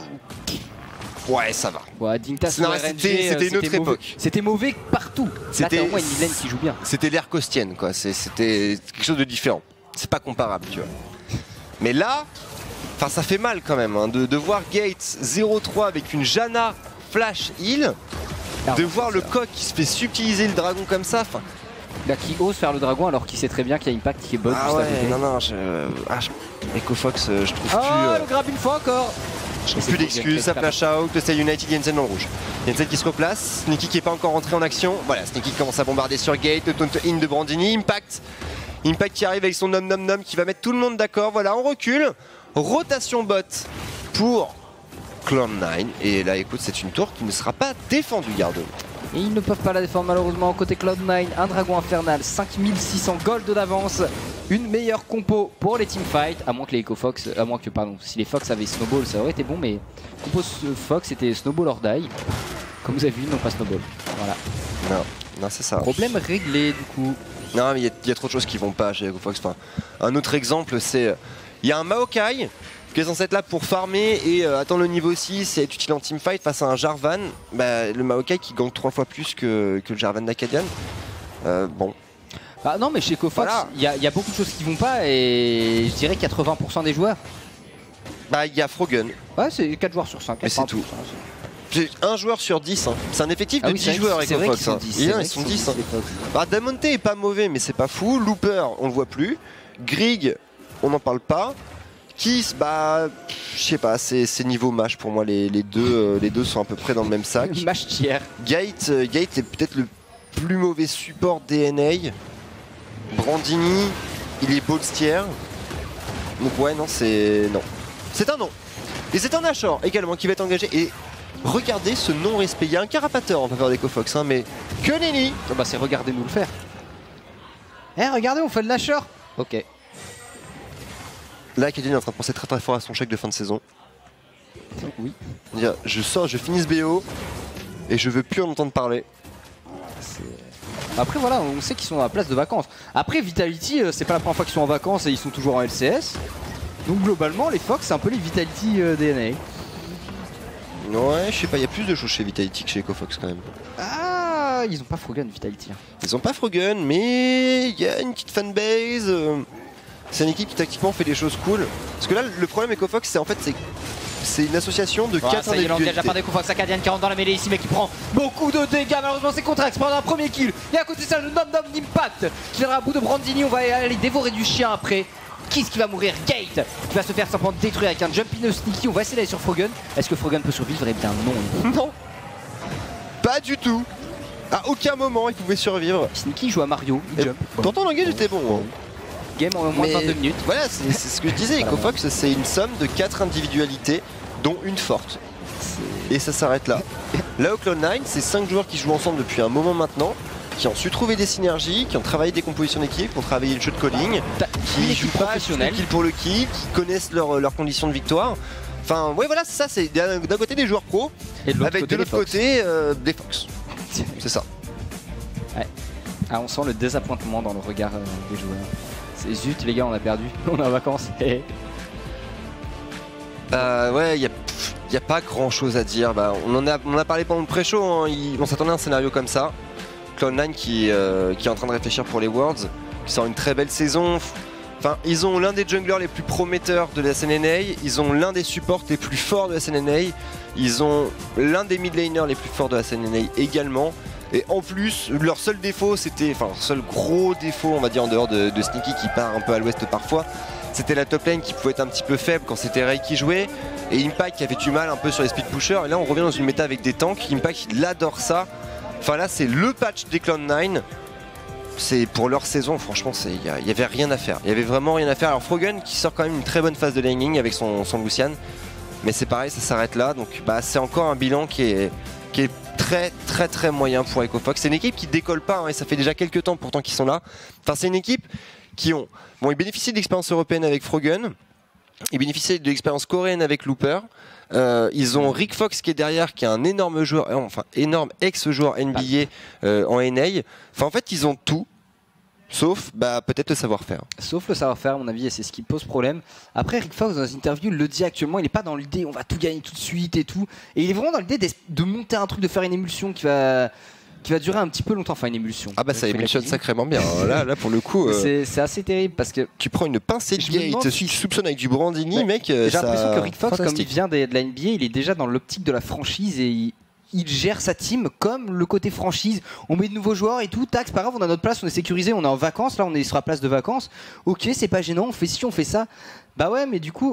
Ouais, ça va. Ouais, Digintas Non, ou c'était- R N G, c'était euh, une autre mauvais. époque. C'était mauvais partout. Là, C'était- t'as au moins une Mylène qui joue bien. C'était l'ère costienne, quoi. C'est- C'était quelque chose de différent. C'est pas comparable, tu vois. Mais là, enfin, ça fait mal quand même hein, de, de voir Gates zéro trois avec une Janna flash heal, Ah, de ouais, voir c'est le ça. coq qui se fait subtiliser le dragon comme ça. Enfin, Là, qui ose faire le dragon alors qu'il sait très bien qu'il y a Impact qui est bonne ah juste à ouais, côté. non, non, je, ah, je- EcoFox, euh, je trouve Oh, plus, euh, le grab une fois encore. je trouve plus d'excuses. Ça flash out, c'est United Jensen dans le rouge. Jensen qui se replace, Sneaky qui est pas encore rentré en action. Voilà, Sneaky commence à bombarder sur Gate, le taunt in de Brandini, Impact. Impact qui arrive avec son nom nom nom qui va mettre tout le monde d'accord. Voilà, on recule. Rotation bot pour Cloud nine. Et là, écoute, c'est une tour qui ne sera pas défendue, Garde. Et ils ne peuvent pas la défendre malheureusement. Côté Cloud nine, un dragon infernal, cinq mille six cents gold d'avance. Une meilleure compo pour les teamfights. À moins que les EcoFox, à moins que, pardon, si les Fox avaient Snowball, ça aurait été bon. Mais compo Fox, c'était Snowball or die. Comme vous avez vu, ils n'ont pas Snowball. Voilà. Non, non, c'est ça. Problème réglé du coup. Non, mais il y, a- il y a trop de choses qui vont pas chez EcoFox. Enfin, un autre exemple, c'est. euh, Il y a un Maokai qui est censé être là pour farmer et euh, attendre le niveau six et être utile en teamfight face à un Jarvan. Bah, le Maokai qui gagne trois fois plus que, que le Jarvan d'Acadian. Euh, bon. Bah non, mais chez EcoFox, Voilà. il y, a- il y a beaucoup de choses qui vont pas et je dirais quatre-vingts pour cent des joueurs. Bah, il y a Frogun. Ouais, c'est quatre joueurs sur cinq. Mais c'est tout. C'est un joueur sur dix. Hein. C'est un effectif Ah de oui, dix c'est vrai joueurs qu'ils- c'est vrai EcoFox. qu'ils sont hein. dix, Et c'est là, vrai ils sont qu'ils dix. sont hein. dix, les Fox. Bah, Damonte est pas mauvais, mais c'est pas fou. Looper, on le voit plus. Grig, on n'en parle pas. Kiss, bah, je sais pas, c'est c'est niveau match pour moi. Les, les deux, euh, les deux sont à peu près dans le même sac. Match tiers. Gate, euh, Gate est peut-être le plus mauvais support D N A. Brandini, il est bolstier. Donc ouais, non, c'est non. C'est un non. Et c'est un Nashor également qui va être engagé. Et regardez ce non-respect. Il y a un carapateur en faveur d'EcoFox, hein, mais que nenni. Oh bah c'est regardez-nous le faire. Eh regardez, on fait le lâcheur. Ok. Là, Acadian est en train de penser très très fort à son chèque de fin de saison. Oui. Dire, je sors, je finis ce B O et je veux plus en entendre parler. Après voilà, on sait qu'ils sont à la place de vacances. Après Vitality, euh, c'est pas la première fois qu'ils sont en vacances et ils sont toujours en L C S. Donc globalement, les Fox, c'est un peu les Vitality euh, D N Ouais, je sais pas, il y a plus de choses chez Vitality que chez EcoFox quand même. A. Ah, ils ont pas Frogun Vitality. hein. Ils ont pas Frogun, mais il y a une petite fanbase. euh, C'est une équipe qui tactiquement fait des choses cool. Parce que là, le problème EcoFox, c'est en fait, c'est c'est une association de Voilà, quatre ça y est, l'engage à part individualités. des Fox Acadian qui rentre dans la mêlée ici, mais qui prend beaucoup de dégâts. Malheureusement, c'est Contrax prend un premier kill. Et à côté de ça, le nom nom d'Impact qui viendra à bout de Brandini. On va aller dévorer du chien après. Qui est-ce qui va mourir? Gate qui va se faire simplement détruire avec un jump in sneaky. On va essayer d'aller sur Frogun. Est-ce que Frogun peut survivre? Eh bien non. Non, pas du tout. À aucun moment, il pouvait survivre. Sneaky joue à Mario, il Et jump. pourtant, l'engage était bon. hein. Game en moins de Mais vingt-deux minutes. Voilà, c'est c'est ce que je disais. EcoFox, c'est une somme de quatre individualités, dont une forte. Et ça s'arrête là. Là, au Cloud nine, c'est cinq joueurs qui jouent ensemble depuis un moment maintenant, qui ont su trouver des synergies, qui ont travaillé des compositions d'équipe, qui ont travaillé le jeu de calling, T'as une qui équipe jouent pas professionnelle. le kill pour le kill, qui connaissent leurs leurs conditions de victoire. Enfin, ouais, voilà, c'est ça. C'est d'un d'un côté des joueurs pros, Et de l'autre avec côté, de l'autre les Fox. côté euh, des Fox. C'est ça. Ah, on sent le désappointement dans le regard euh, des joueurs. C'est zut, les gars, on a perdu. On est en vacances. Eh. Bah ouais, il n'y a, a pas grand chose à dire. Bah, on en a, on en a parlé pendant le pré-show, hein. Il- on s'attendait à un scénario comme ça. Cloud nine qui, euh, qui est en train de réfléchir pour les Worlds, qui sort une très belle saison. Enfin, ils ont l'un des junglers les plus prometteurs de la S N N A, ils ont l'un des supports les plus forts de la S N N A, ils ont l'un des mid laners les plus forts de la S N N A également. Et en plus, leur seul défaut, c'était, enfin, leur seul gros défaut, on va dire en dehors de, de Sneaky qui part un peu à l'ouest parfois, c'était la top lane qui pouvait être un petit peu faible quand c'était Ray qui jouait, et Impact qui avait du mal un peu sur les speed pushers. Et là, on revient dans une méta avec des tanks. Impact, il adore ça. Enfin là, c'est le patch des Cloud nine. C'est pour leur saison, franchement, il n'y avait rien à faire. Il y avait vraiment rien à faire. Alors Froggen qui sort quand même une très bonne phase de laning avec son, son Lucian, mais c'est pareil, ça s'arrête là. Donc bah, c'est encore un bilan qui est, qui est très très très moyen pour EcoFox. C'est une équipe qui décolle pas, hein, et ça fait déjà quelques temps pourtant qu'ils sont là. Enfin, c'est une équipe qui ont, bon, ils bénéficient de l'expérience européenne avec Froggen, ils bénéficient de l'expérience coréenne avec Looper. Euh, ils ont Rick Fox qui est derrière, qui est un énorme joueur, enfin énorme ex-joueur N B A euh, en N A. Enfin en fait ils ont tout, sauf bah, peut-être le savoir-faire. Sauf le savoir-faire à mon avis, et c'est ce qui pose problème. Après Rick Fox dans une interview le dit actuellement, il n'est pas dans l'idée on va tout gagner tout de suite et tout. Et il est vraiment dans l'idée de monter un truc, de faire une émulsion qui va... qui va durer un petit peu longtemps, enfin une émulsion. Ah bah ça émulsionne sacrément bien, là, là pour le coup... Euh... C'est assez terrible parce que... Tu prends une pincée de gate, si tu soupçonnes avec du brandini, ouais. mec, J'ai ça... l'impression que Rick Fox, fantastique. Comme il vient de, de la N B A, il est déjà dans l'optique de la franchise et il, il gère sa team comme le côté franchise. On met de nouveaux joueurs et tout, tac, c'est pas grave, on a notre place, on est sécurisé, on est en vacances, là on est sur la place de vacances. Ok, c'est pas gênant, on fait ci, on fait ça. Bah ouais, mais du coup,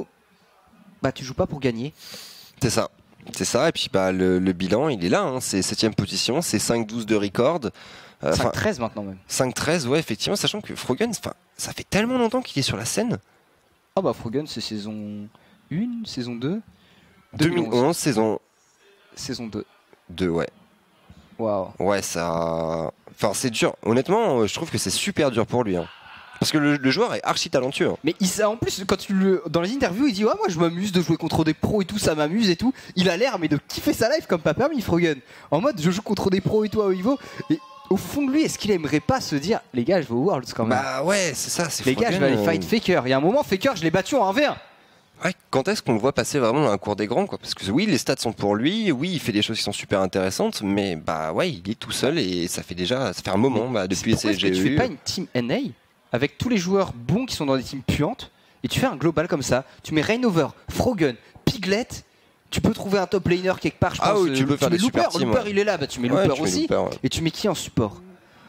bah tu joues pas pour gagner. C'est ça. C'est ça, et puis bah, le, le bilan il est là, hein. C'est septième position, c'est cinq douze de record. Euh, cinq treize maintenant même. cinq treize, ouais, effectivement, sachant que Froggen, ça fait tellement longtemps qu'il est sur la scène. Ah bah Froggen, c'est saison un, saison deux deux mille onze, saison... Saison deux. deux, ouais. Waouh. Ouais, ça... Enfin, c'est dur. Honnêtement, je trouve que c'est super dur pour lui, hein. Parce que le, le joueur est archi talentueux. Mais il, en plus, quand tu le, dans les interviews, il dit ouais, moi je m'amuse de jouer contre des pros et tout, ça m'amuse et tout. Il a l'air mais de kiffer sa life comme pas permis, Froggen. En mode je joue contre des pros et tout à haut niveau. Et au fond de lui, est-ce qu'il aimerait pas se dire les gars, je vais au Worlds quand même? Bah ouais, c'est ça. Les Froggen, gars, je vais aller fight Faker. Il y a un moment, Faker, je l'ai battu en un v un. Ouais, quand est-ce qu'on le voit passer vraiment dans la cour des grands, quoi? Parce que oui, les stats sont pour lui, oui, il fait des choses qui sont super intéressantes, mais bah ouais, il est tout seul et ça fait déjà, ça fait un moment bah, depuis les C L G E. Tu fais pas une team N A avec tous les joueurs bons qui sont dans des teams puantes et tu fais un global comme ça, tu mets Rainover, Froggen, Piglet, tu peux trouver un top laner quelque part, je pense. Ah oui, tu peux tu faire mets des Looper, super teams, Looper ouais. il est là, bah tu mets ouais, Looper tu mets aussi Looper, ouais. Et tu mets qui en support?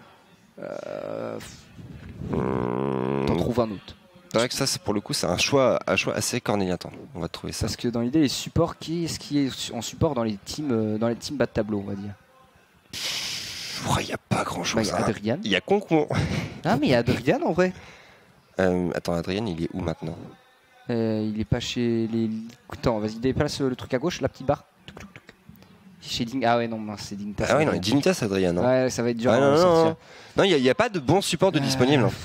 euh... mmh... T'en trouves un autre. C'est vrai que ça, c'est pour le coup, c'est un choix, un choix assez cornélien. Attends, on va trouver ça. Parce que dans l'idée, les supports, qui est-ce qui est en support dans les teams, dans les teams bas de tableau, on va dire? Il n'y a pas grand chose. Bah, Adrian. Il y a Concon. Ah, mais il y a Adrian en vrai. Euh, attends, Adrien, il est où maintenant? euh, Il est pas chez les. Attends, vas-y, déplace le truc à gauche, la petite barre. Chez Ding. Ah ouais, non, c'est Dignitas. Ah ouais, non, Dignitas, Adrien. Non. Ouais, ça va être dur. Ah, non, non, non, non, il n'y a, a pas de bon support de euh... disponible. Hein.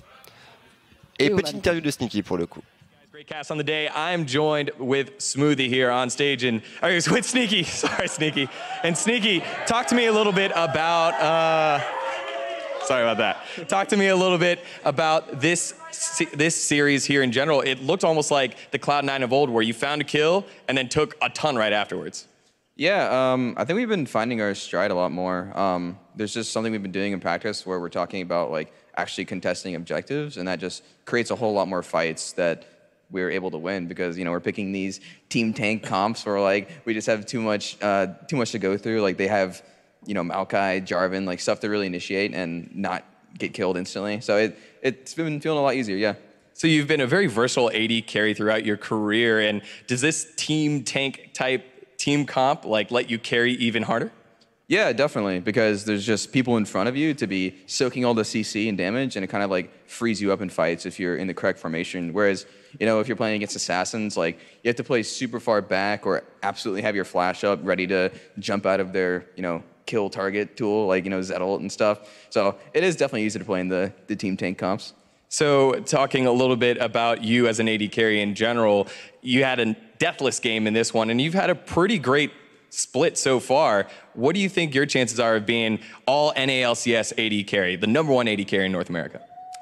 Et, Et petite interview de Sneaky pour le coup. Great cast on the day. I'm joined with Smoothie here on stage, and I was with Sneaky. Sorry, Sneaky. And Sneaky, talk to me a little bit about. Uh, sorry about that. Talk to me a little bit about this this series here in general. It looked almost like the Cloud nine of old, where you found a kill and then took a ton right afterwards. Yeah, um, I think we've been finding our stride a lot more. Um, there's just something we've been doing in practice where we're talking about like actually contesting objectives, and that just creates a whole lot more fights that we're able to win because, you know, we're picking these team tank comps where like we just have too much uh, too much to go through. Like they have, you know, Maokai, Jarvan, like stuff to really initiate and not get killed instantly. So it it's been feeling a lot easier, yeah. So you've been a very versatile A D carry throughout your career, and does this team tank type team comp like let you carry even harder? Yeah, definitely, because there's just people in front of you to be soaking all the C C and damage, and it kind of like frees you up in fights if you're in the correct formation. Whereas, you know, if you're playing against assassins, like you have to play super far back or absolutely have your flash up ready to jump out of their, you know, kill target tool, like, you know, Zetalt and stuff. So it is definitely easy to play in the, the team tank comps. So talking a little bit about you as an A D carry in general, you had a deathless game in this one, and you've had a pretty great split so far. What do you think your chances are of being all N A L C S A D carry, the number one A D carry in North America?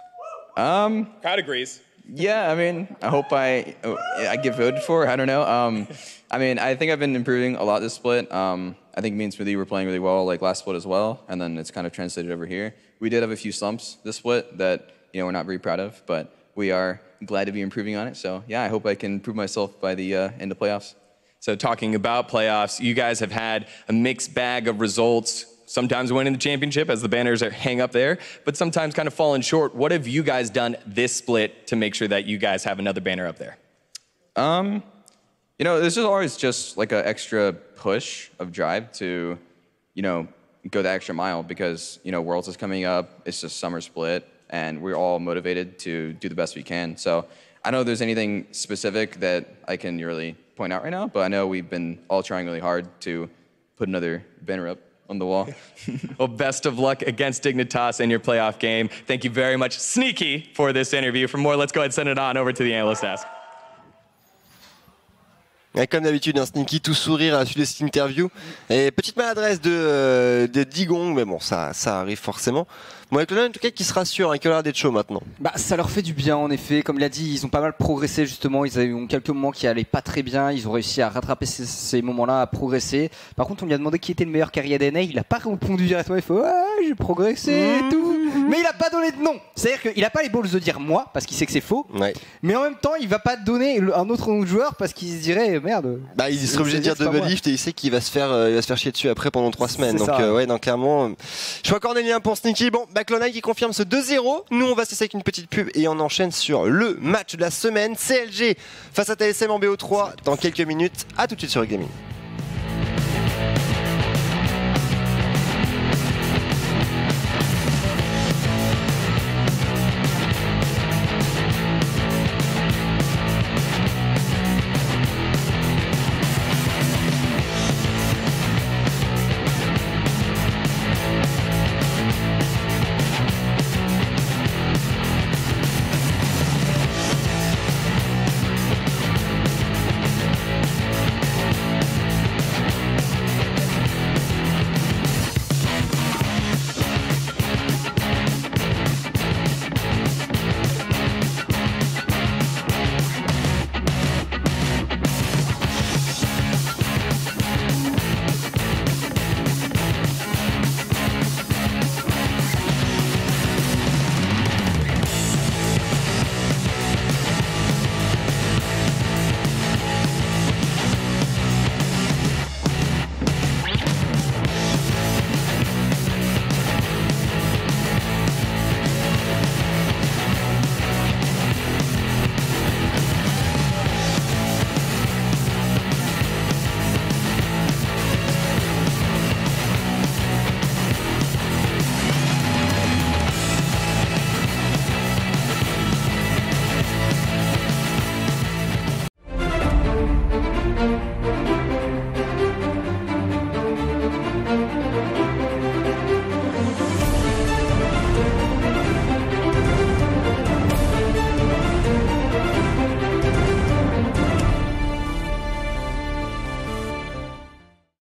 Um, Crowd agrees. Yeah, I mean, I hope I I get voted for. I don't know. Um, I mean, I think I've been improving a lot this split. Um, I think me and Smoothie were playing really well, like last split as well, and then it's kind of translated over here. We did have a few slumps this split that, you know, we're not very proud of, but we are glad to be improving on it. So yeah, I hope I can prove myself by the uh, end of playoffs. So talking about playoffs, you guys have had a mixed bag of results sometimes winning the championship as the banners are hang up there, but sometimes kind of falling short. What have you guys done this split to make sure that you guys have another banner up there? Um, you know, this is always just like an extra push of drive to, you know, go the extra mile because, you know, Worlds is coming up, it's just summer split, and we're all motivated to do the best we can. So I don't know if there's anything specific that I can really point out right now, but I know we've been all trying really hard to put another banner up on the wall. Well, best of luck against Dignitas in your playoff game. Thank you very much, Sneaky, for this interview. For more, let's go ahead and send it on over to the analyst desk. Et comme d'habitude, un Sneaky tout sourire à la suite de cette interview. Et petite maladresse de, euh, de Digong, mais bon, ça, ça arrive forcément. Bon, avec le en tout cas qui se rassure, hein, qui a l'air d'être chaud maintenant. Bah, ça leur fait du bien en effet. Comme il a dit, ils ont pas mal progressé justement. Ils avaient eu quelques moments qui allaient pas très bien. Ils ont réussi à rattraper ces, ces moments-là, à progresser. Par contre, on lui a demandé qui était le meilleur carrière d'A N A. Il a pas répondu directement. Il fait ouais, j'ai progressé et tout. Mais il a pas donné de nom. C'est-à-dire qu'il a pas les balls de dire moi parce qu'il sait que c'est faux. Ouais. Mais en même temps, il va pas donner un autre joueur parce qu'il se dirait merde. Bah, il serait obligé de dire double lift et il sait qu'il va se faire, euh, il va se faire chier dessus après pendant trois semaines. Donc, euh, ouais, donc clairement, euh, choix cornélien pour Sneaky. Bon, Backlone qui confirme ce deux zéro. Nous, on va se laisser avec une petite pub et on enchaîne sur le match de la semaine. C L G face à T S M en B O trois dans quelques minutes. À tout de suite sur Gaming.